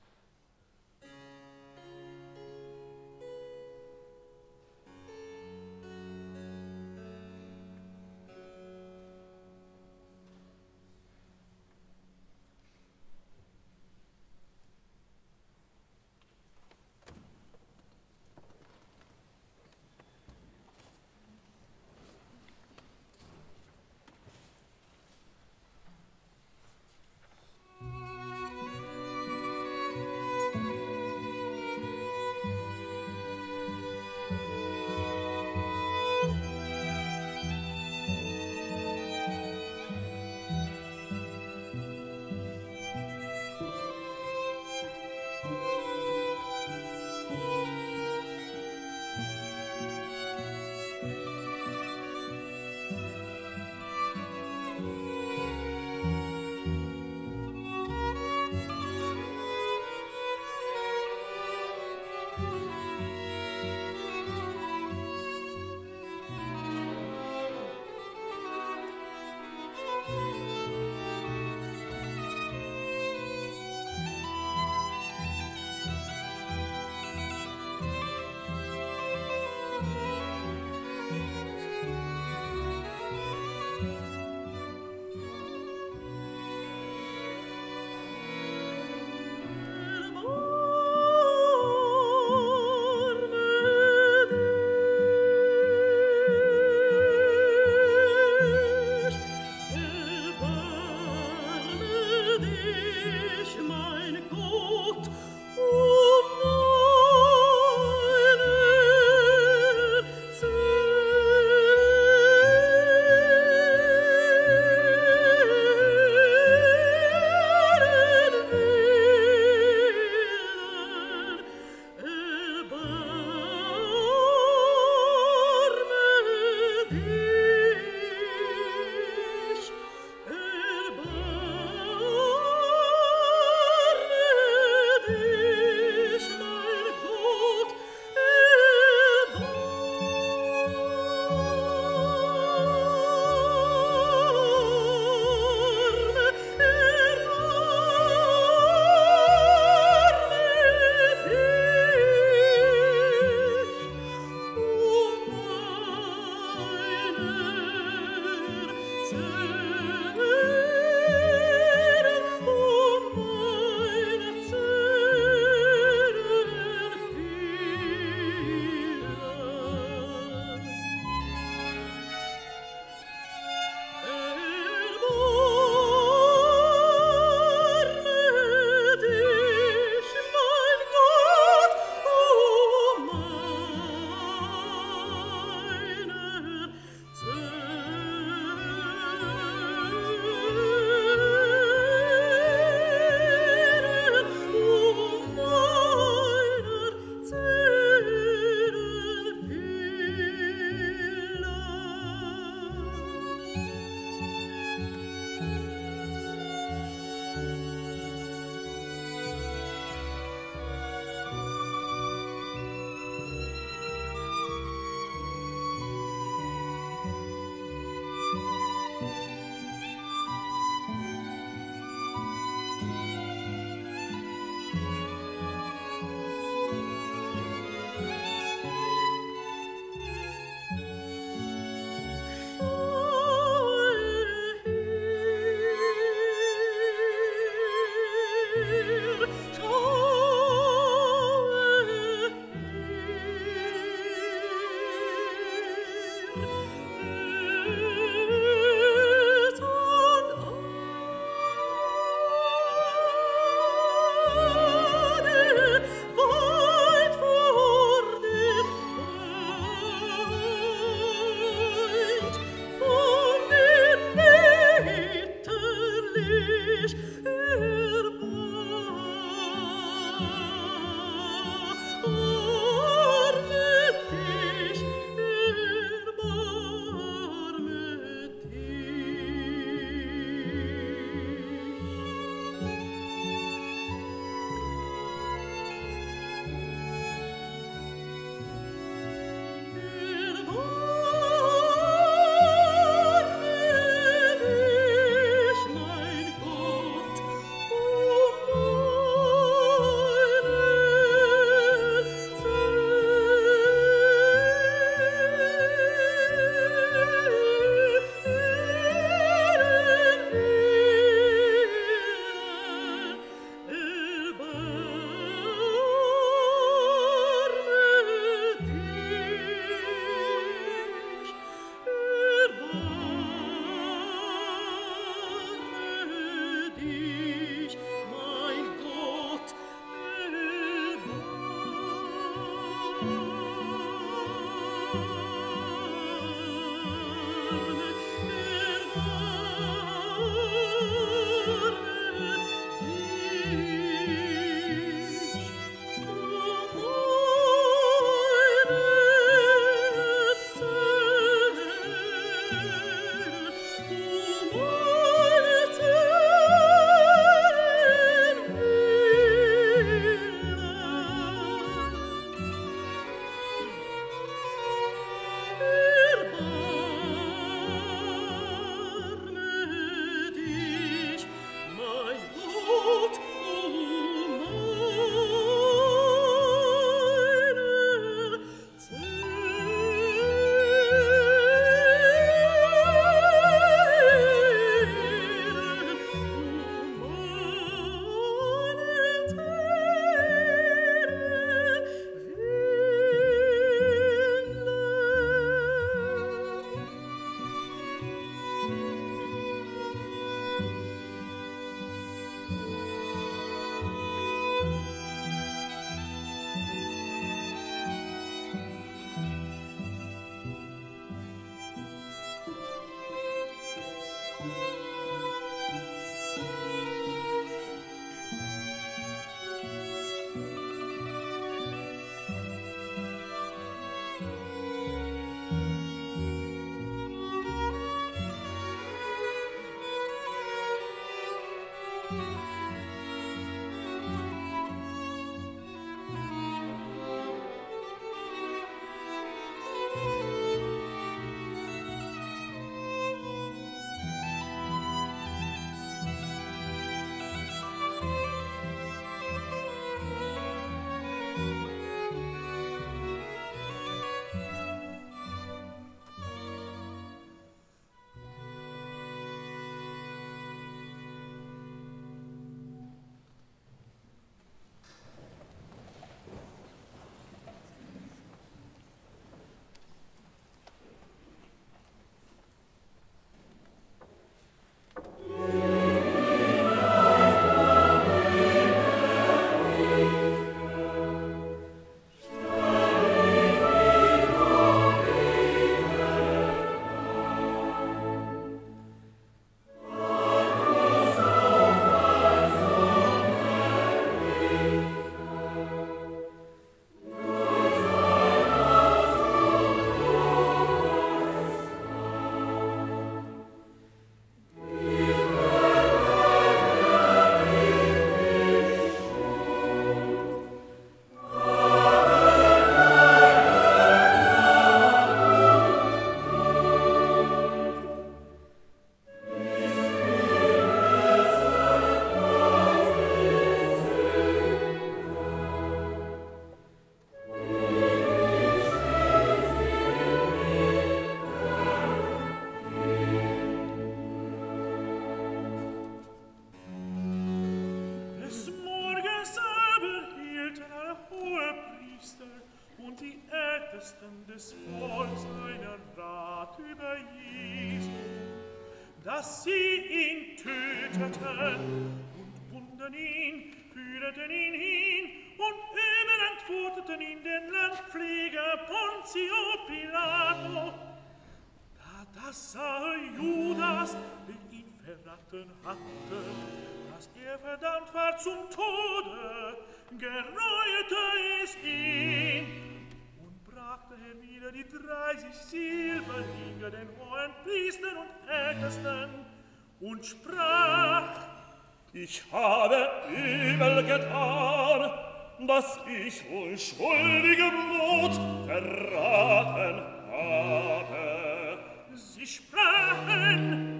und die Ältesten des Volks einen Rat über Jesu, dass sie ihn töteten und bunden ihn, führten ihn hin und überantworteten ihn den Landpfleger Pontio Pilato. Da das sah Judas, der ihn verraten hatte, dass er verdammt war zum Tode, gereute es ihn und brachte er wieder die 30 Silberlinge den hohen Priestern und Ältesten und sprach: Ich habe übel getan, dass ich unschuldige Blut verraten habe. Sie sprachen: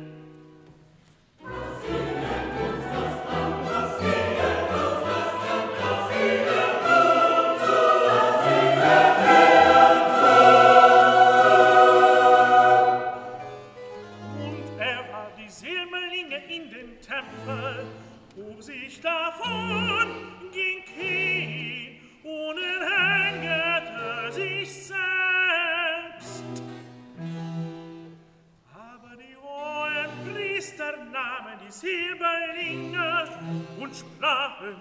sich davon, ging hin und erhängete sich selbst. Aber die hohen Priester nahmen die Silberlinge und sprachen: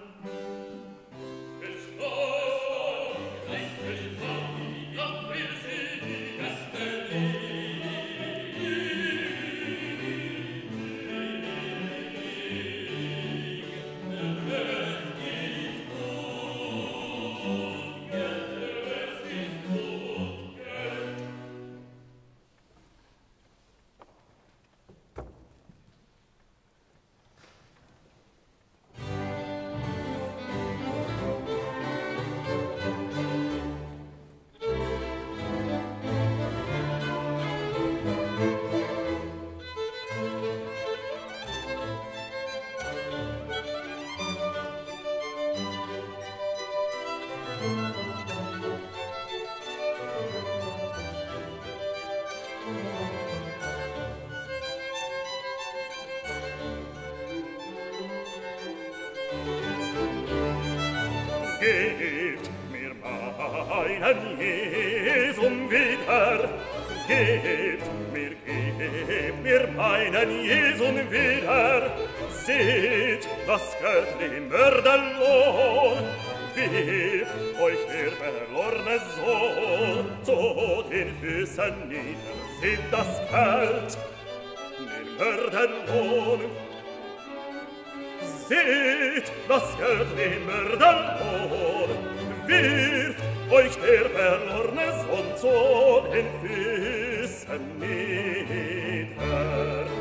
Gebt mir meinen Jesum wieder, gebt mir meinen Jesum wieder. Seht, das Geld dem Mörderlohn, wirft euch der verlorene Sohn zu den Füßen nieder. Seht das Geld dem Mörderlohn, seht, das Geld dem Mörderlohn, wirft euch der verlorene Sohn zu den Füßen nieder.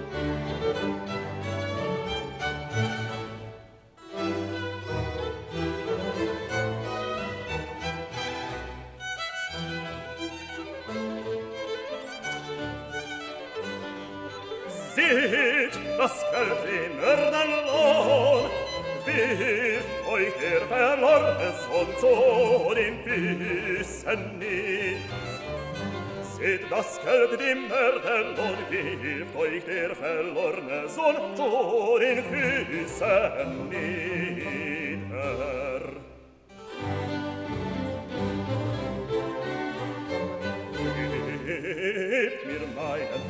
Seht, das Geld dem Mörderlohn, wirft euch der verlorene Sohn zu den Füßen nieder. Seht, das Geld dem Mörderlohn, wirft euch der verlorene Sohn zu den Füßen nieder. Gebt mir meinen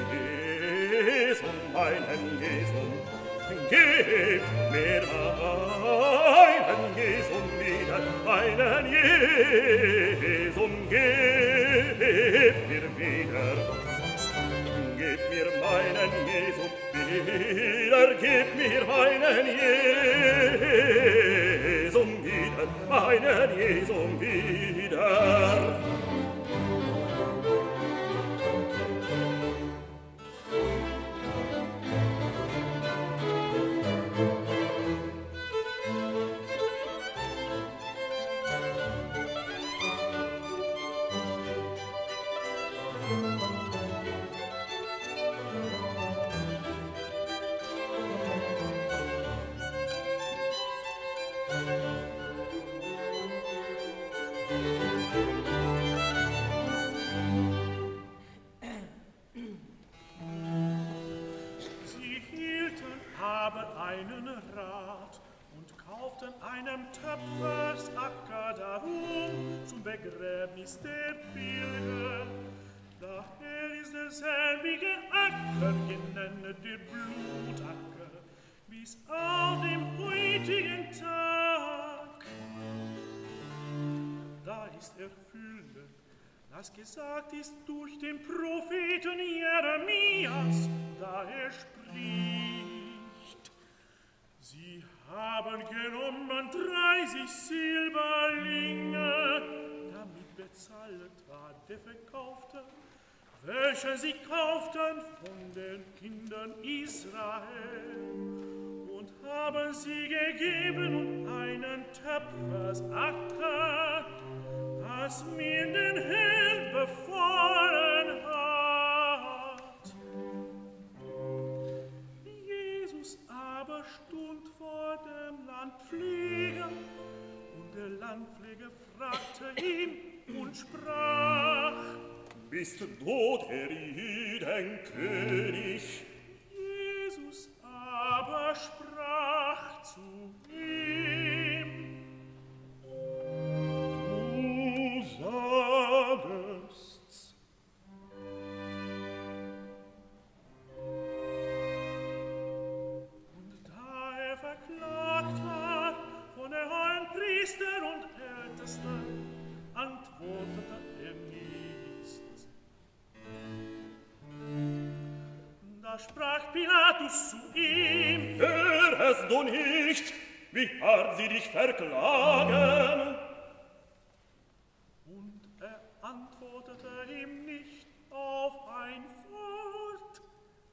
Jesum, gebt mir meinen Jesum wieder, meinen Jesum, gebt mir wieder. Gebt mir meinen Jesum wieder, gebt mir meinen Jesum wieder, meinen Jesum wieder. verkauften einem Töpfersacker darum zum Begräbnis der Pilger. Daher ist derselbige Acker genannt der Blutacker, bis auf dem heutigen Tag. Da ist Erfüllung, das gesagt ist durch den Propheten Jeremias, da er spricht: Sie haben genommen 30 Silberlinge, damit bezahlt war der Verkaufte, welche sie kauften von den Kindern Israel, und haben sie gegeben um einen Töpfersacker, was mir den Herr befohlen hat. Jesus aber stund vor dem Landpfleger, und der Landpfleger fragte ihn und sprach: Bist du der Judenkönig? Jesus aber sprach zu ihm: Du sagest's. Und da er verklagt war von der hohen Priester und Ältesten, antwortete er nicht. Da sprach Pilatus zu ihm: Hörst du nicht, wie hart sie dich verklagen? Und er antwortete ihm nicht auf ein Wort,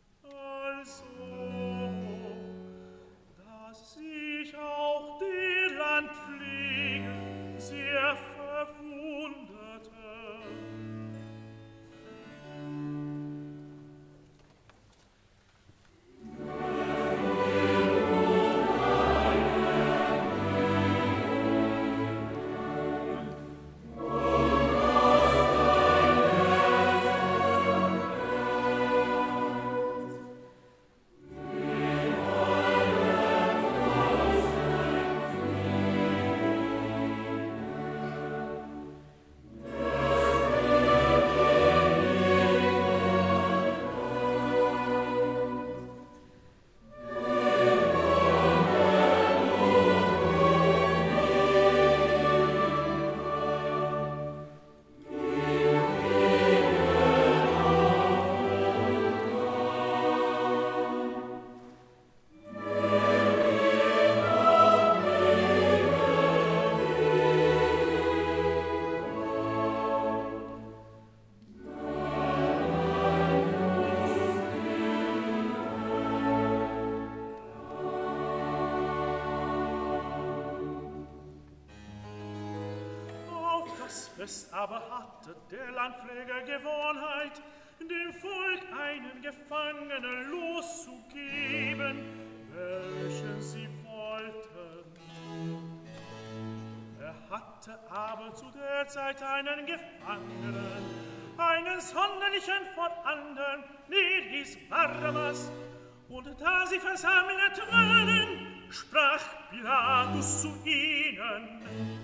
also, dass sich auch der Landpfleger sehr verwunderte. Fest aber hatte der Landpfleger Gewohnheit, dem Volk einen Gefangenen loszugeben, welchen sie wollten. Er hatte aber zu der Zeit einen Gefangenen, einen sonderlichen von andern, der hieß Barabbas, und da sie versammelt waren, sprach Pilatus zu ihnen: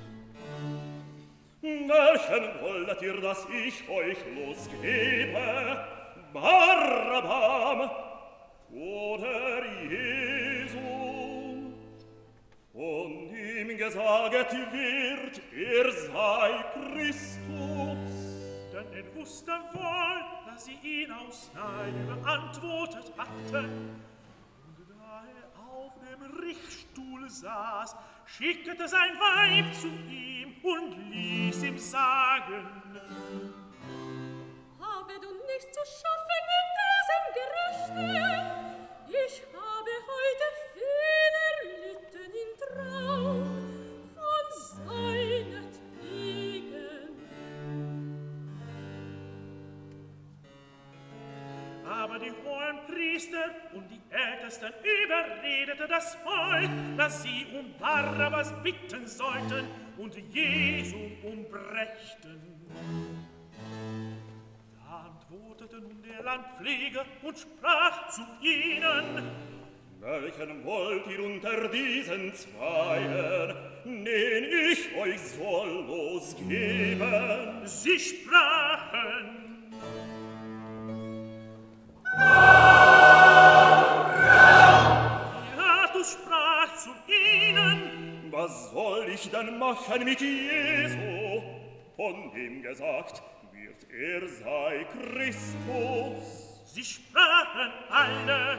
Welchen wollet ihr, dass ich euch losgebe? Barabbam oder Jesu? Und ihm gesaget wird, er sei Christus. Denn er wusste wohl, dass sie ihn aus Neid beantwortet hatten. Und da er auf dem Richtstuhl saß, schickte sein Weib zu ihm und ließ ihm sagen: Habe du nicht zu schaffen mit diesem Gerechten? Ich habe heute viel erlitten in Trauer von seinetwegen. Aber die hohen Priester und die Ältesten überredete das Volk, dass sie um Barabbas bitten sollten und Jesu umbrächten. Da antwortete nun der Landpfleger und sprach zu ihnen: Welchen wollt ihr unter diesen Zweien? den ich euch soll losgeben. Sie sprachen, Pilatus sprach zu ihnen, was soll ich dann machen mit Jesu? Von dem gesagt wird, sei Christus. sie sprachen alle,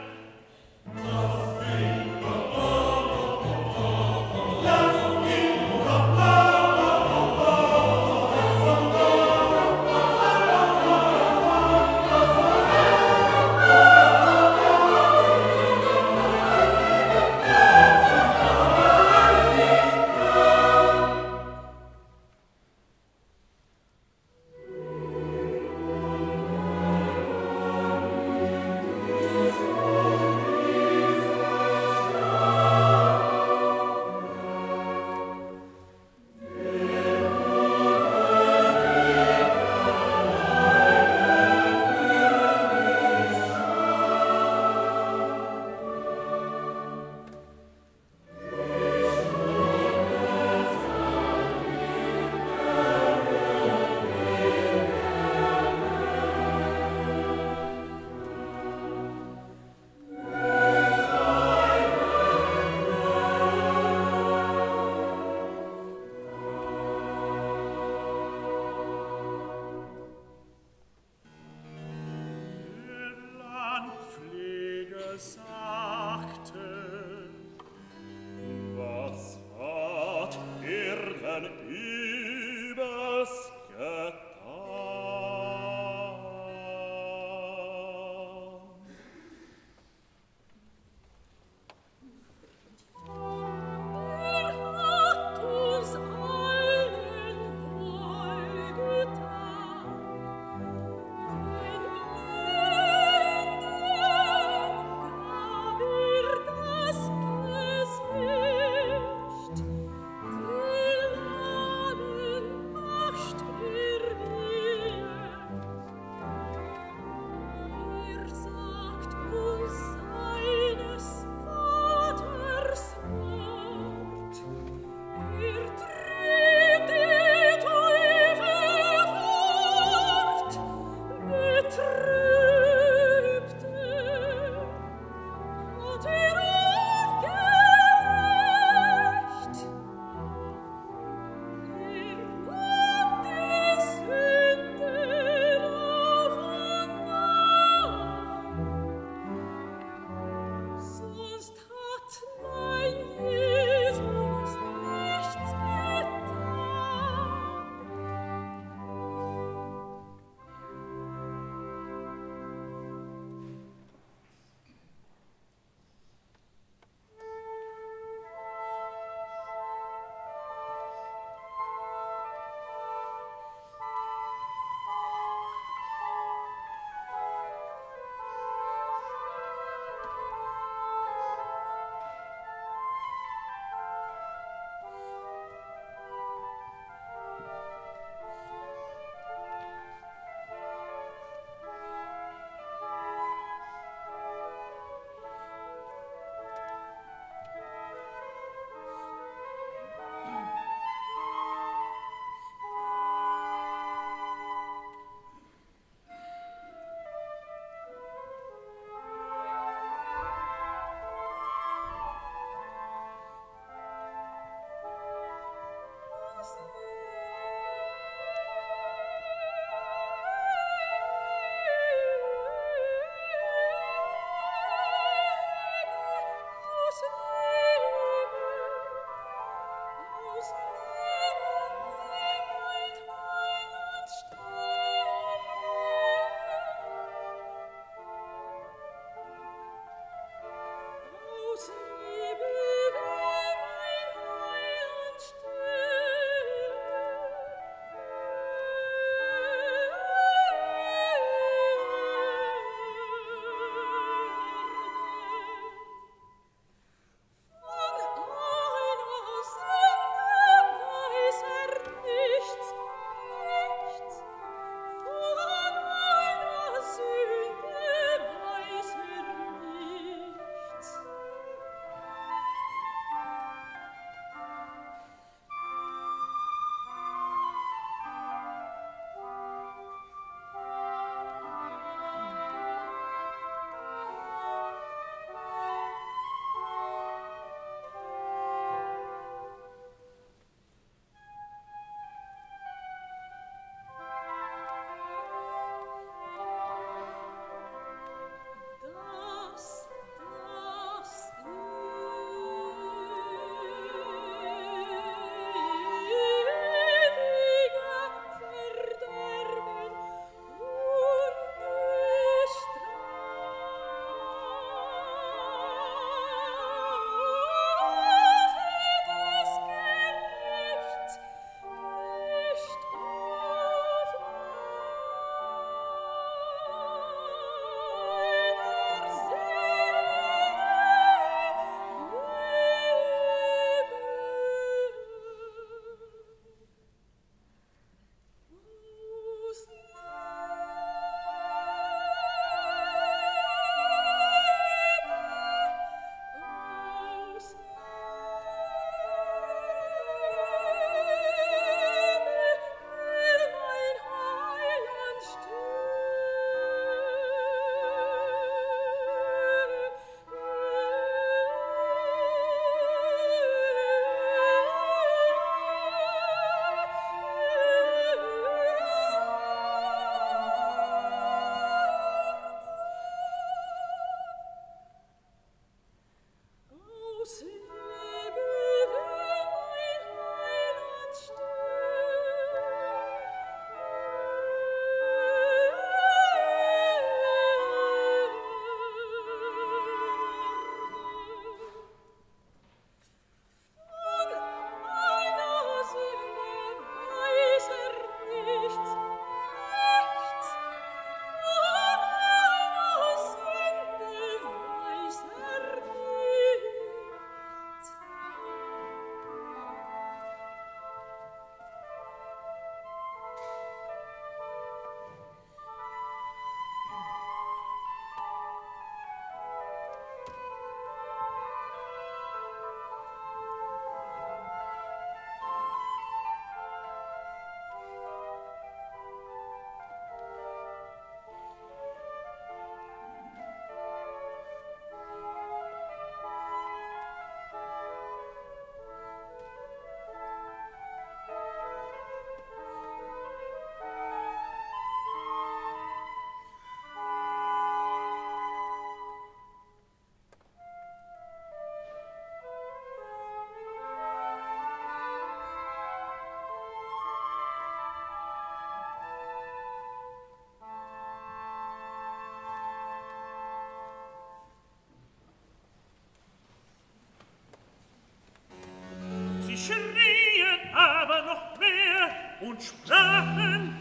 aber noch mehr und sprachen: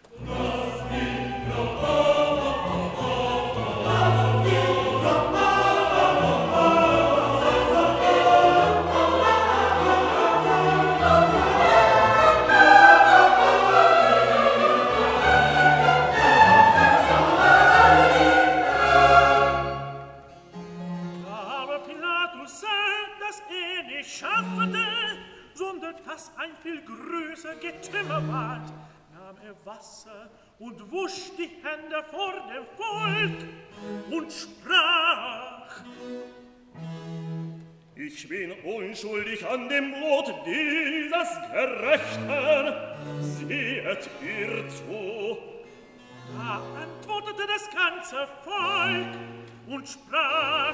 dass ein viel größer Getümmer ward, nahm er Wasser und wusch die Hände vor dem Volk und sprach: Ich bin unschuldig an dem Blut dieses Gerechten, sehet ihr zu. Da antwortete das ganze Volk und sprach: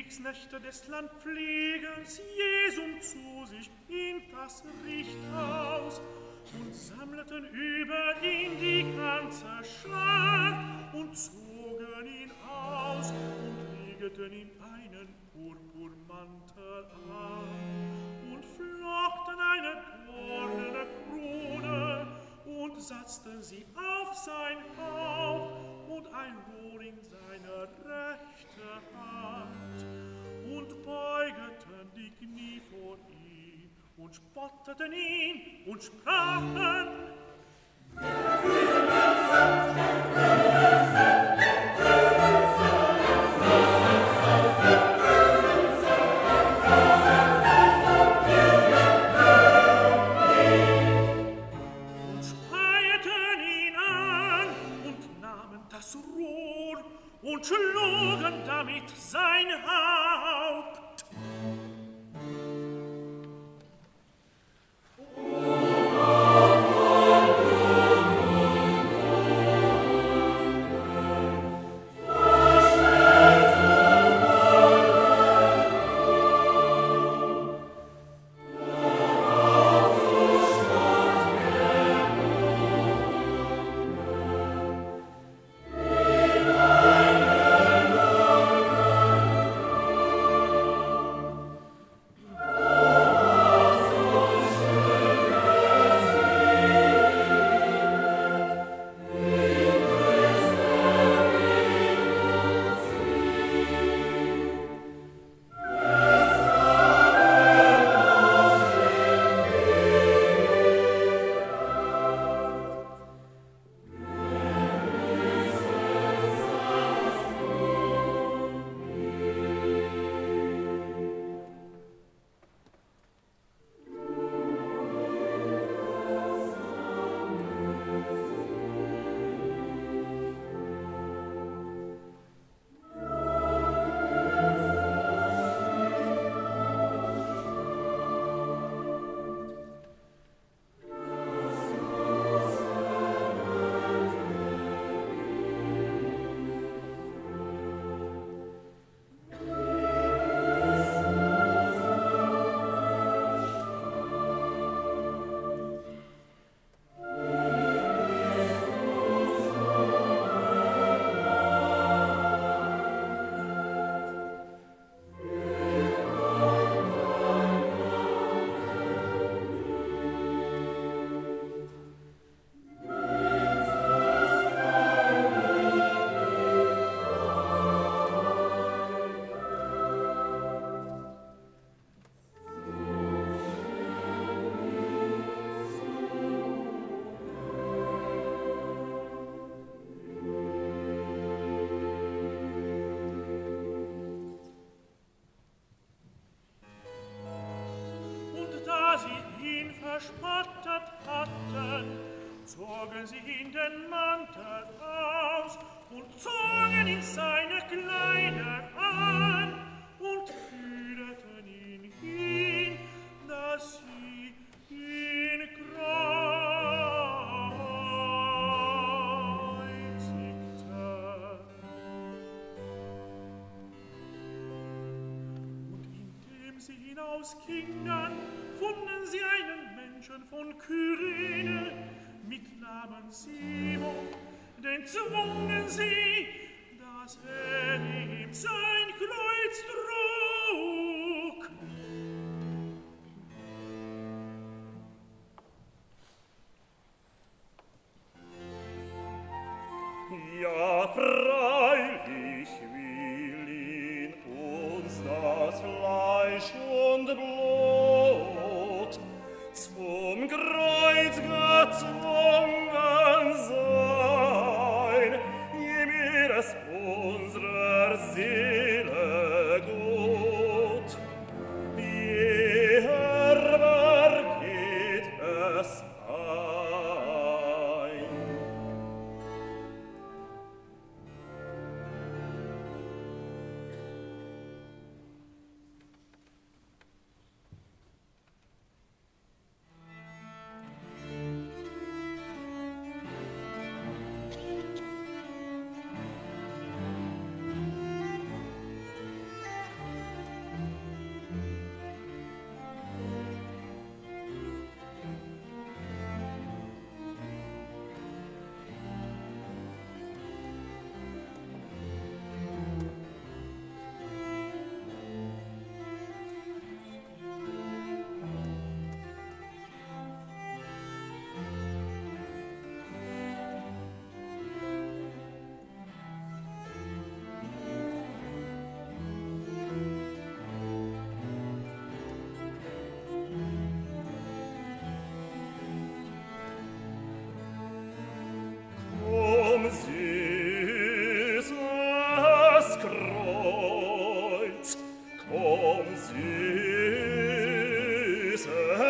Kriegsnächte des Landpflegens Jesum zu sich in das Richthaus und sammelten über ihn die ganze Schar und zogen ihn aus und legten ihm einen Purpurmantel an und flochten eine dornene Krone und satzten sie auf sein Haupt und ein Rohr in seine rechte Hand und beugeten die Knie vor ihm und spotteten ihn und sprachen: und speierten ihn an und nahmen das Rohr und schlugen damit sein Haupt. Verspottet hatten, zogen sie ihn den Mantel aus und zogen ihn seine Kleider an und führten ihn hin, dass sie ihn kreuzigten. Und indem sie ihn ausgingen, funden sie einen Menschen von Kyrene mit Namen Simon, den zwungen sie, dass ihm sein Kreuz trug. Ja, freilich will ihn uns das Fleisch und Blut zum Kreuz gezwungen sein, je mehr es unserer Seele gut, je herber geht es ein.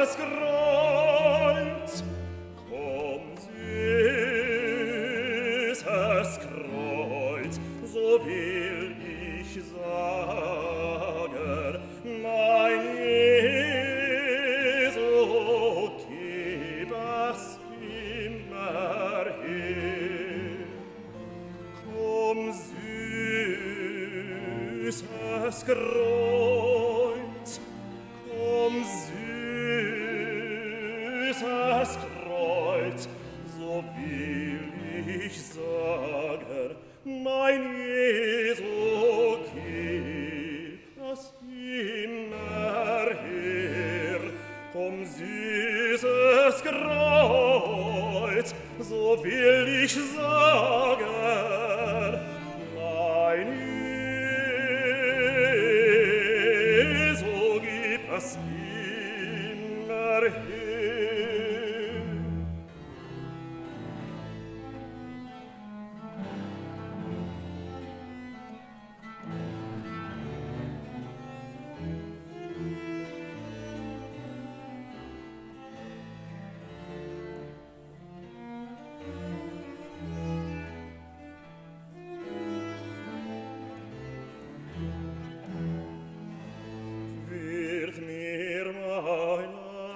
Kreuz. Komm, süßes Kreuz, so will ich sagen, mein Jesu, gib es immer her. Komm, süßes Kreuz, komm, süßes Kreuz, so will ich sagen, mein Jesu, gib es immer her. Komm, süßes Kreuz, so will ich sagen, mein Jesu, gib es immer her. Wird mir mein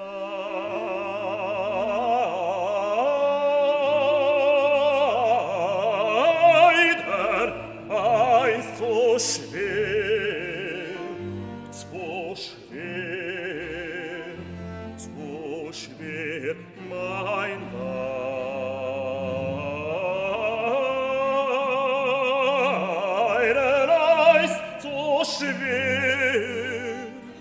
Leider einst so schwer, mein Leider einst so schwer,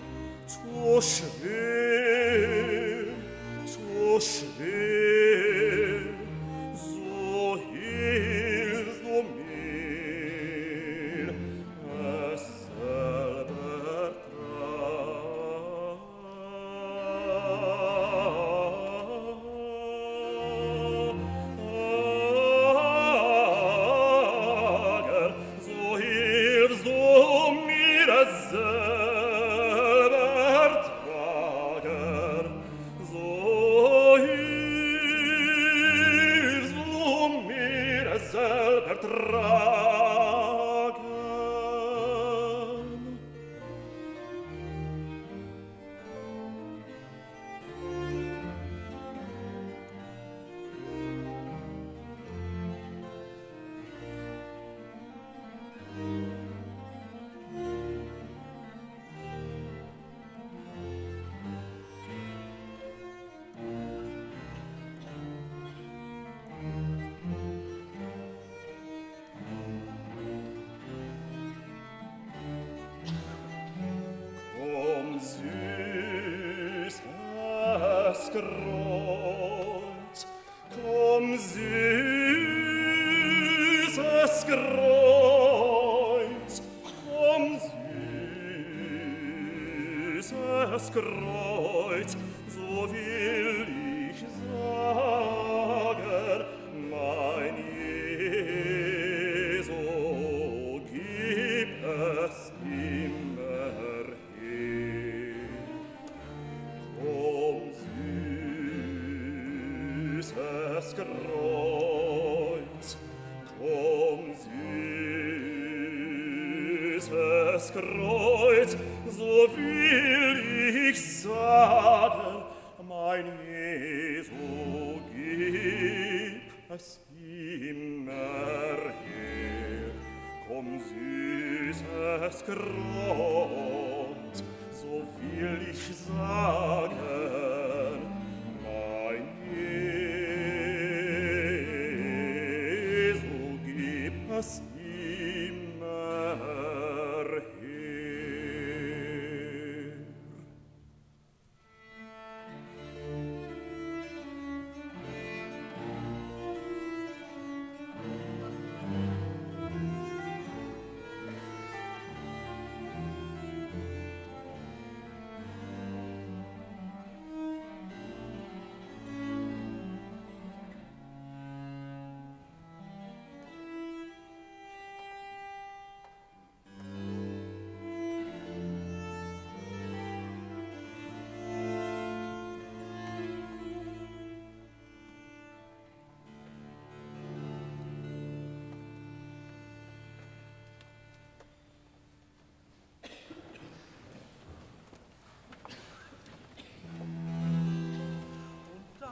so hilfst du mir, es selber tragen, so hilfst du mir, es selber tragen, so hilfst du mir, es selber tragen. Komm, süßes Kreuz, komm, süßes Kreuz, komm, süßes Kreuz, so will ich sagen, mein Jesu, gib es immer her. Komm, süßes Kreuz, komm, süßes Kreuz, so will ich sagen, mein Jesu, gib es immer her. Komm, süßes Kreuz, so will ich sagen, mein Jesu, gib es immer her.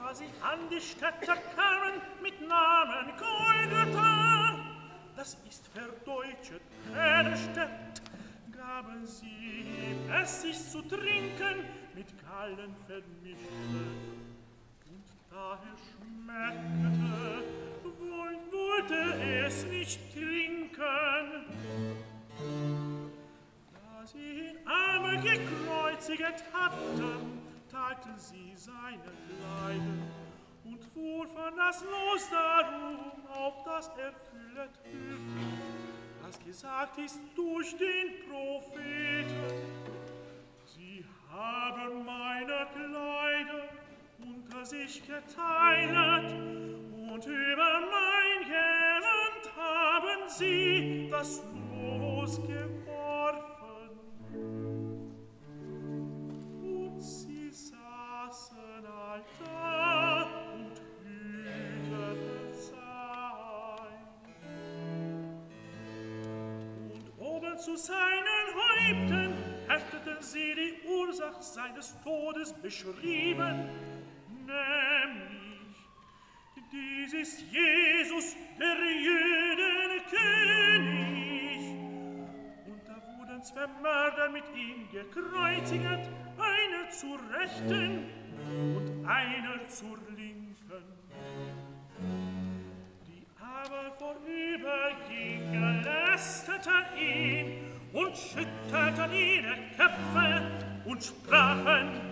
da sie an die Stätte kamen mit Namen Golgatha, das ist verdeutscht Pferdestadt, gaben sie ihm Essig zu trinken, mit Gallen vermischte, und da schmeckte, wollte es nicht trinken. Da sie ihn Arme gekreuziget hatten, teilten sie seine Leiden und fuhr von das Los darum, auf das erfüllet wird, was gesagt ist durch den Propheten. Sie haben meine Kleider unter sich geteilt und über mein Gewand haben sie das Los geworfen. Und sie saßen all da und hüteten sein. Und oben zu seinen Häupten hefteten sie die Ursache seines Todes beschrieben, nämlich: dies ist Jesus, der Jüdenkönig. Und da wurden 2 Mörder mit ihm gekreuzigt, einer zur Rechten und einer zur Linken. Die aber vorübergingen, lästerten ihn und schüttelten ihre Köpfe und sprachen: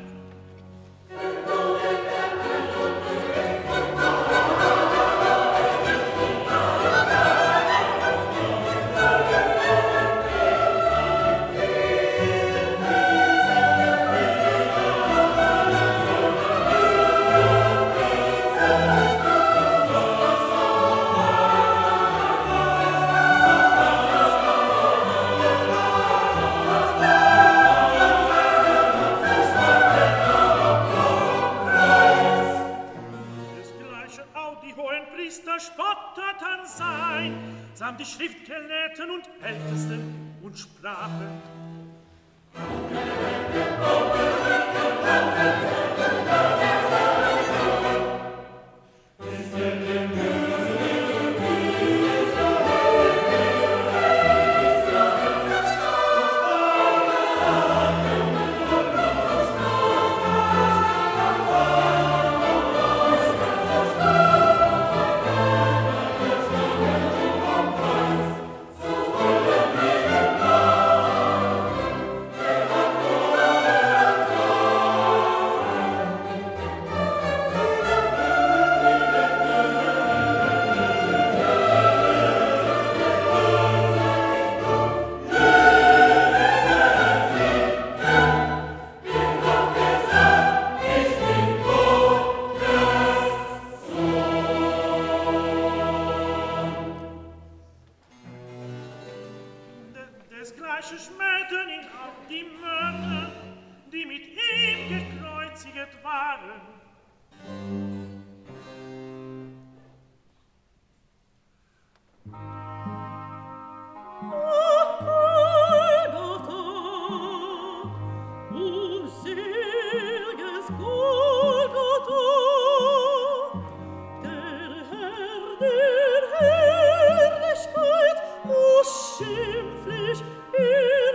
spotteten sein, samt die Schriftgelehrten und Ältesten und sprachen: desgleichen schmähten ihn auch die Mörder, die mit ihm gekreuziget waren.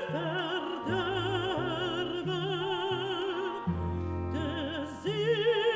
See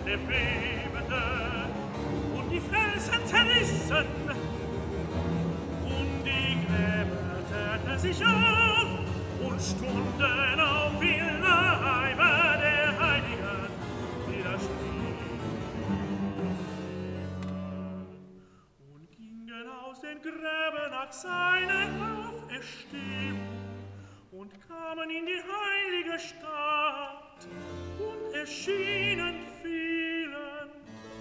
Erde bebte und die Felsen zerrissen und die Gräber täten sich auf und Stunden auf vielen Leiber der Heiligen niederschliefen und gingen aus den Gräbern nach seiner Auferstehung und kamen in die heilige Stadt und erschienen vielen.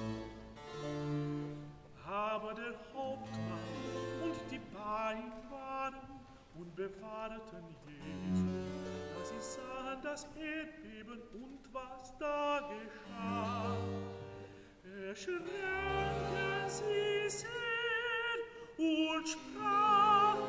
Aber der Hauptmann und die bei ihm waren und bewahrten Jesu, da sie sahen das Erdbeben und was da geschah. Erschreckten sie sehr und sprachen: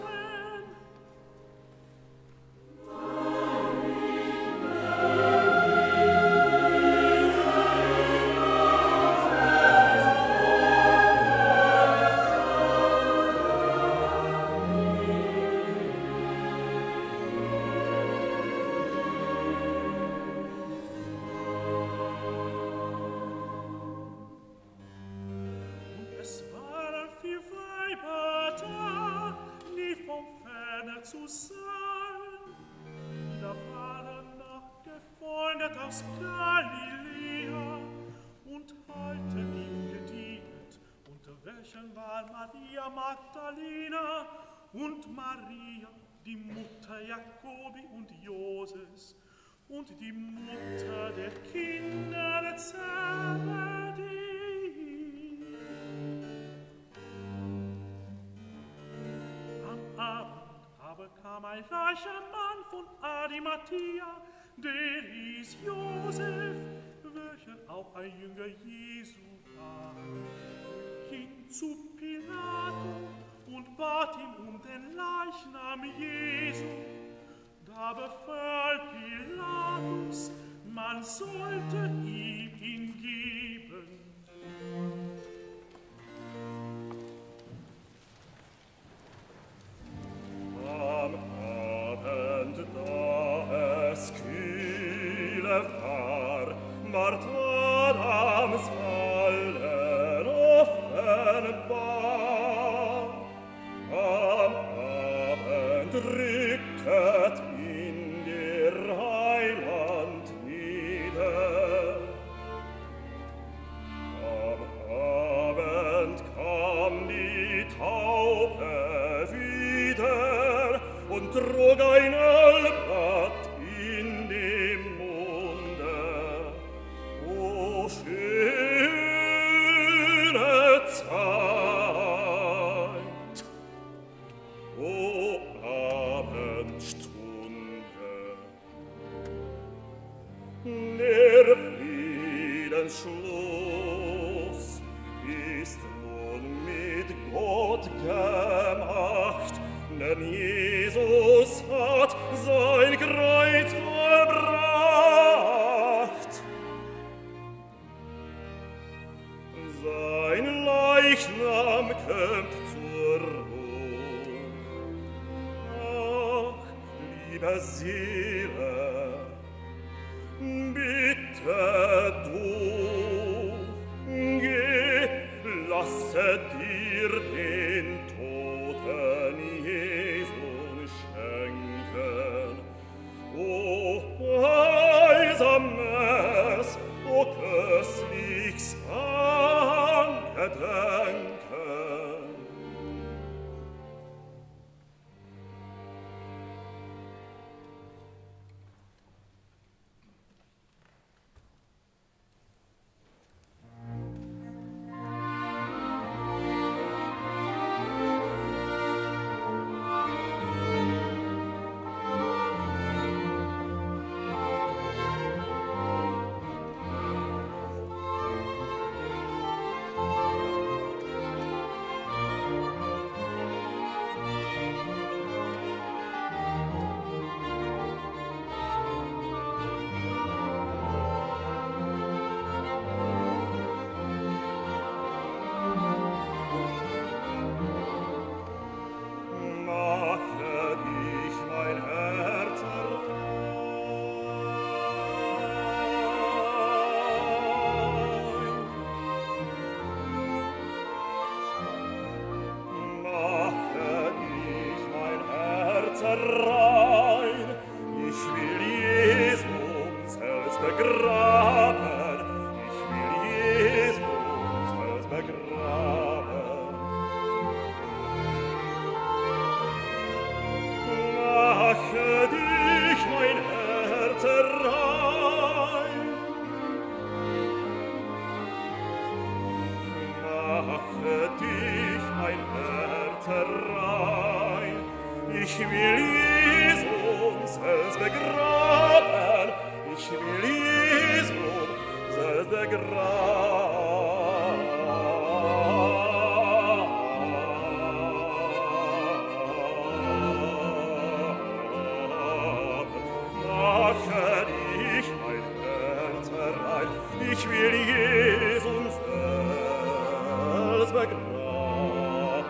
zu sein. Da waren noch gefreundet aus Galiläa und halten ihm gedient, unter welchen war Maria Magdalena und Maria, die Mutter Jakobi und Joses und die Mutter der Kinder der Zebedee. Am Abend aber kam ein reicher Mann von Arimathea, der hieß Josef, welcher auch ein Jünger Jesu war, ging zu Pilato und bat ihn um den Leichnam Jesu. Da befahl Pilatus, man sollte ihm ihn geben. Am Abend, da es kühle war, ward Adams Fallen offenbar. Am Abend rücket in der Heiland nieder. Am Abend kam die Taube wieder und trug ein Ölblatt in dem Munde. O schöne Zeit, o Abendstunde, der Friedensschluss ist nun mit Gott gemacht, denn Jesus hat sein Kreuz vollbracht. Sein Leichnam kömmt zur Ruhe. Ach, liebe Seele, bitte du, geh, lasse dir den Toten Jesus schenken. O heisames, o köstlichs Angedenken. mache ich mein Herz rein, ich will Jesum selbst begraben.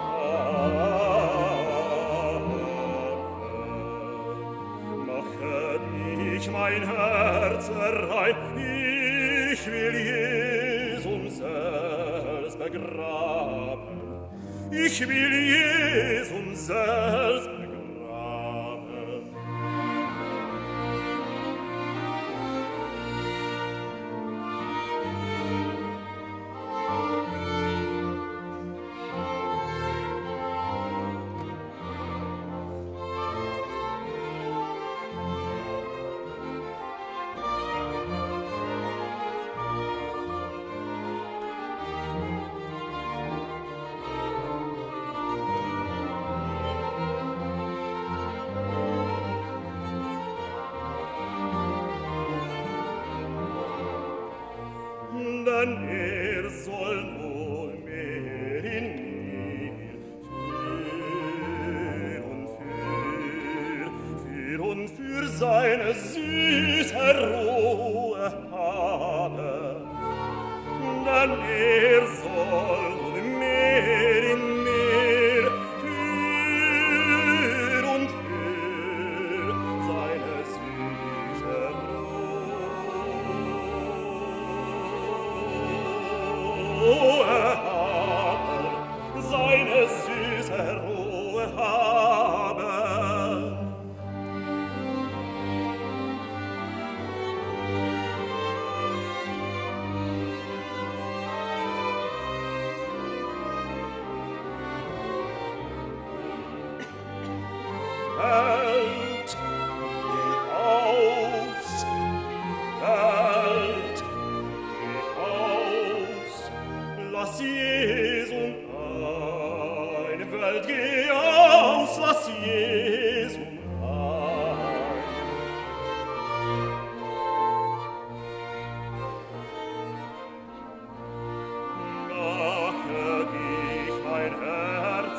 Mache ich mein Herz rein, ich will Jesum selbst begraben. Ich will Jesum selbst begraben. Denn soll nur mehr in mir für und für seine süße Ruhe haben. Denn soll nur mehr in mir für und für seine süße Ruhe haben, seine süße Ruhe haben. Fällt aus, lass Jesum ein, Welt geh aus, lass Jesum ein. Mache ich mein Herz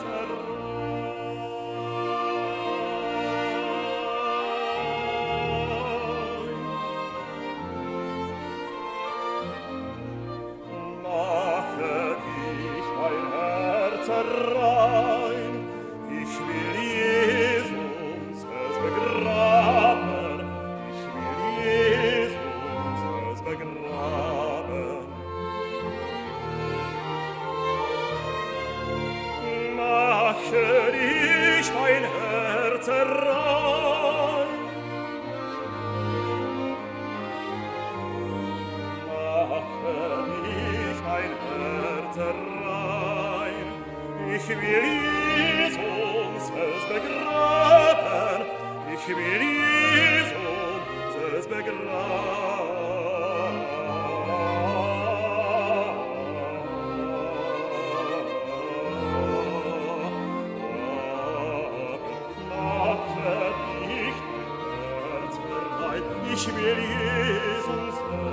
rein, ich will Jesus es begraben, ich will Jesus es begraben. Mache ich mein Herz rein, mache ich mein Herz rein, ich will Jesus es begraben, ich will Jesus es begraben. Mache ich mein Herz rein, ich will Jesus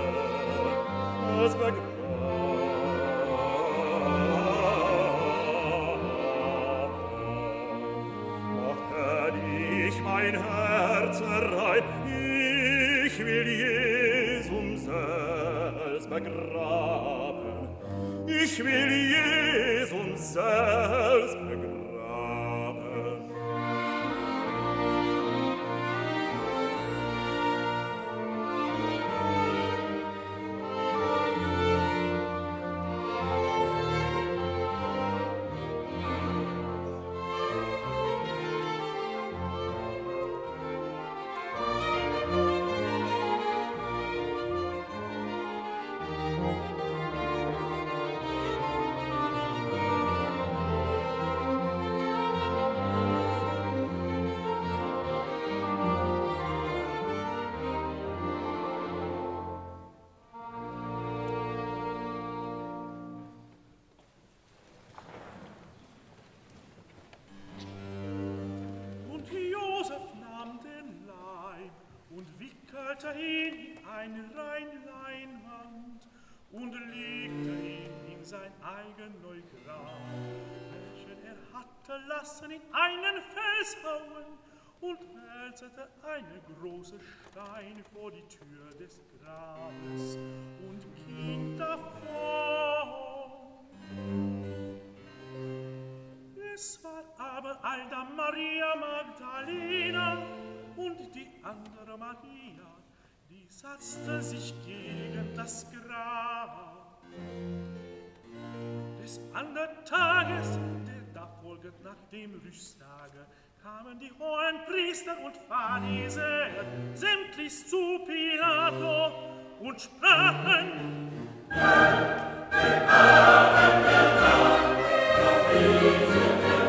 es begraben. Mein Herz rein, ich will Jesum selbst begraben, ich will Jesum selbst begraben. ihn in eine rein Leinwand und legte ihn in sein eigen Grab, welchen hatte lassen in einen Fels hauen und wälzete eine große Stein vor die Tür des Grabes und ging davon. Es war aber Alda Maria Magdalena und die andere Maria, die satzte sich gegen das Grab. Des andern Tages, der da folget nach dem Rüstage, kamen die hohen Priester und Pharisäer sämtlich zu Pilato und sprachen: Wir haben gedacht, dass diese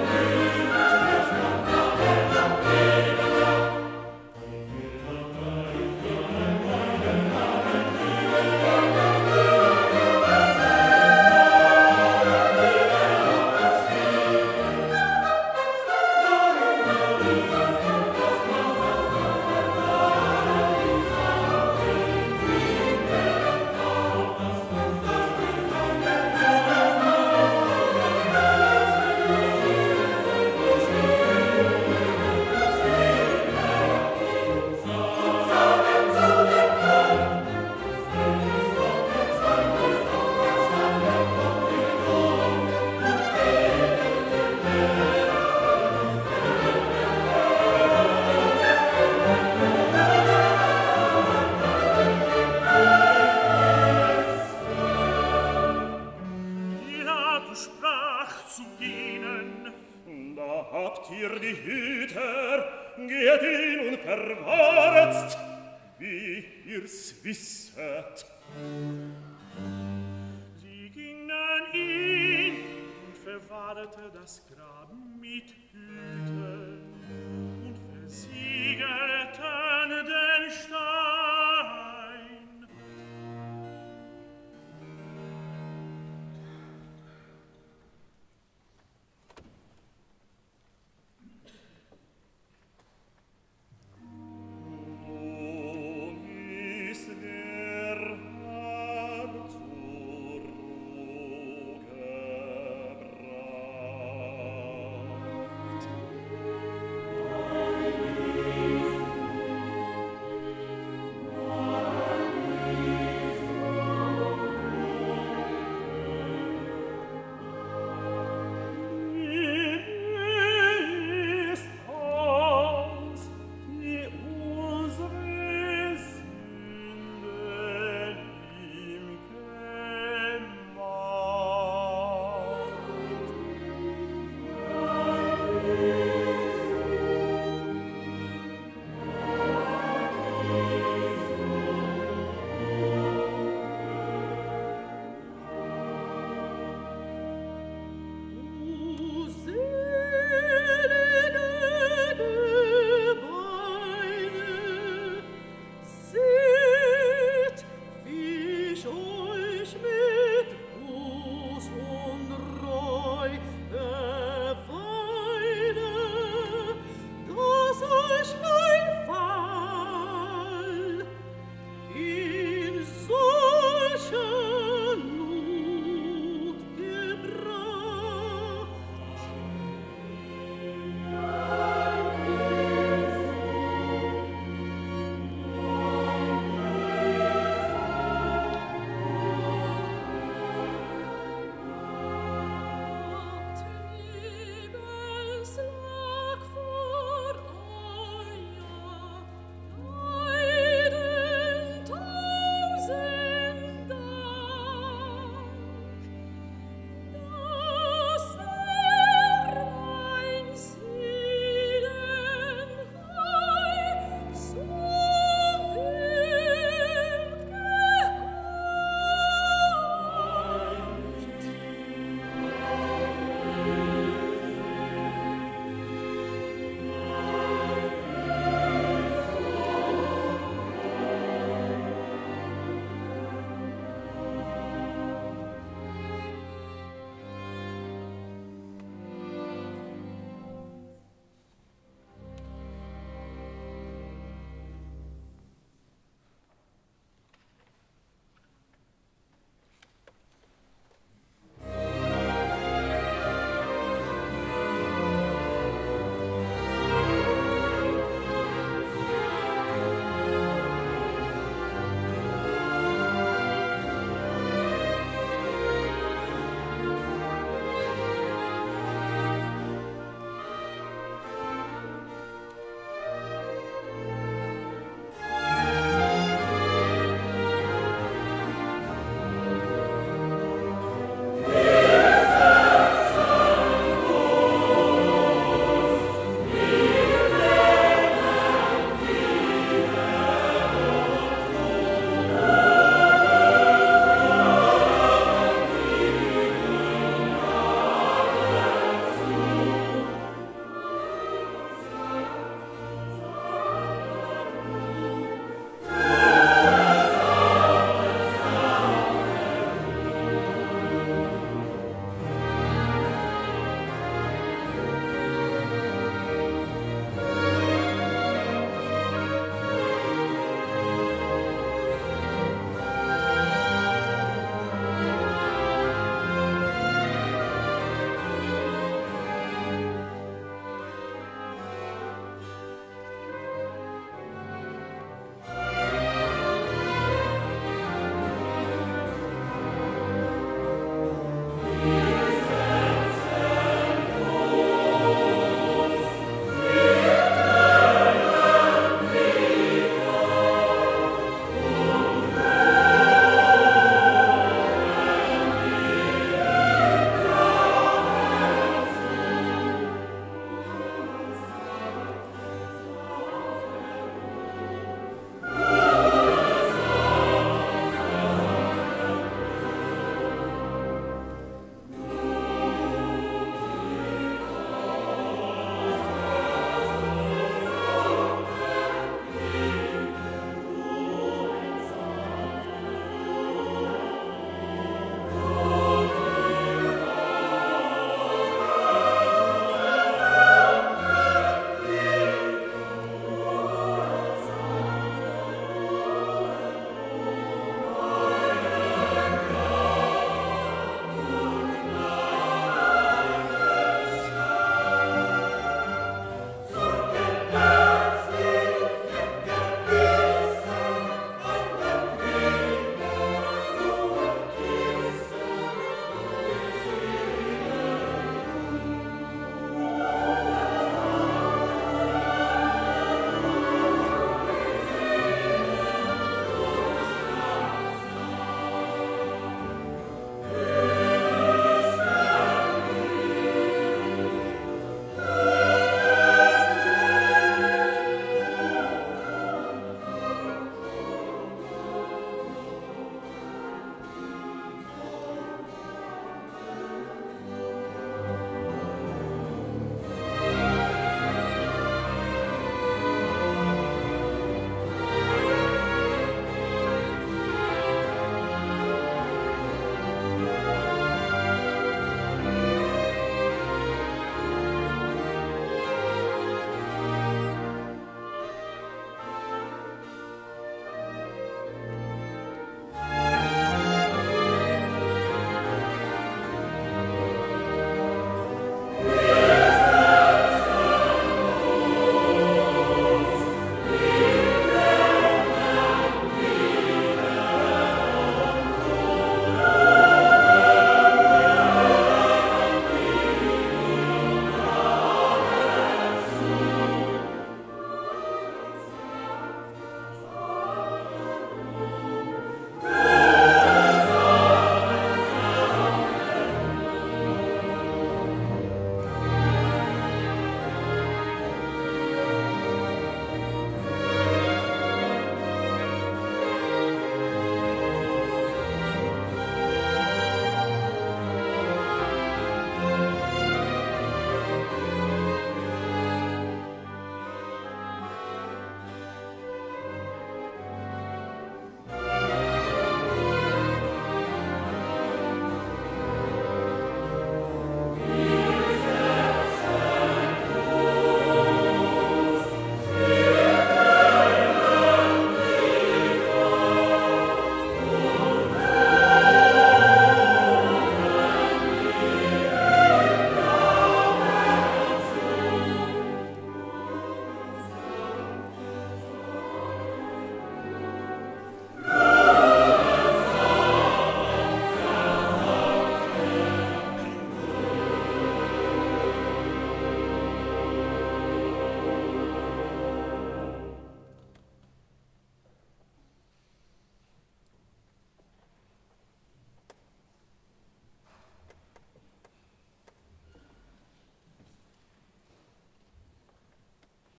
wisset. Sie gingen in und verwahrte das Grab mit Hüten und versiegelte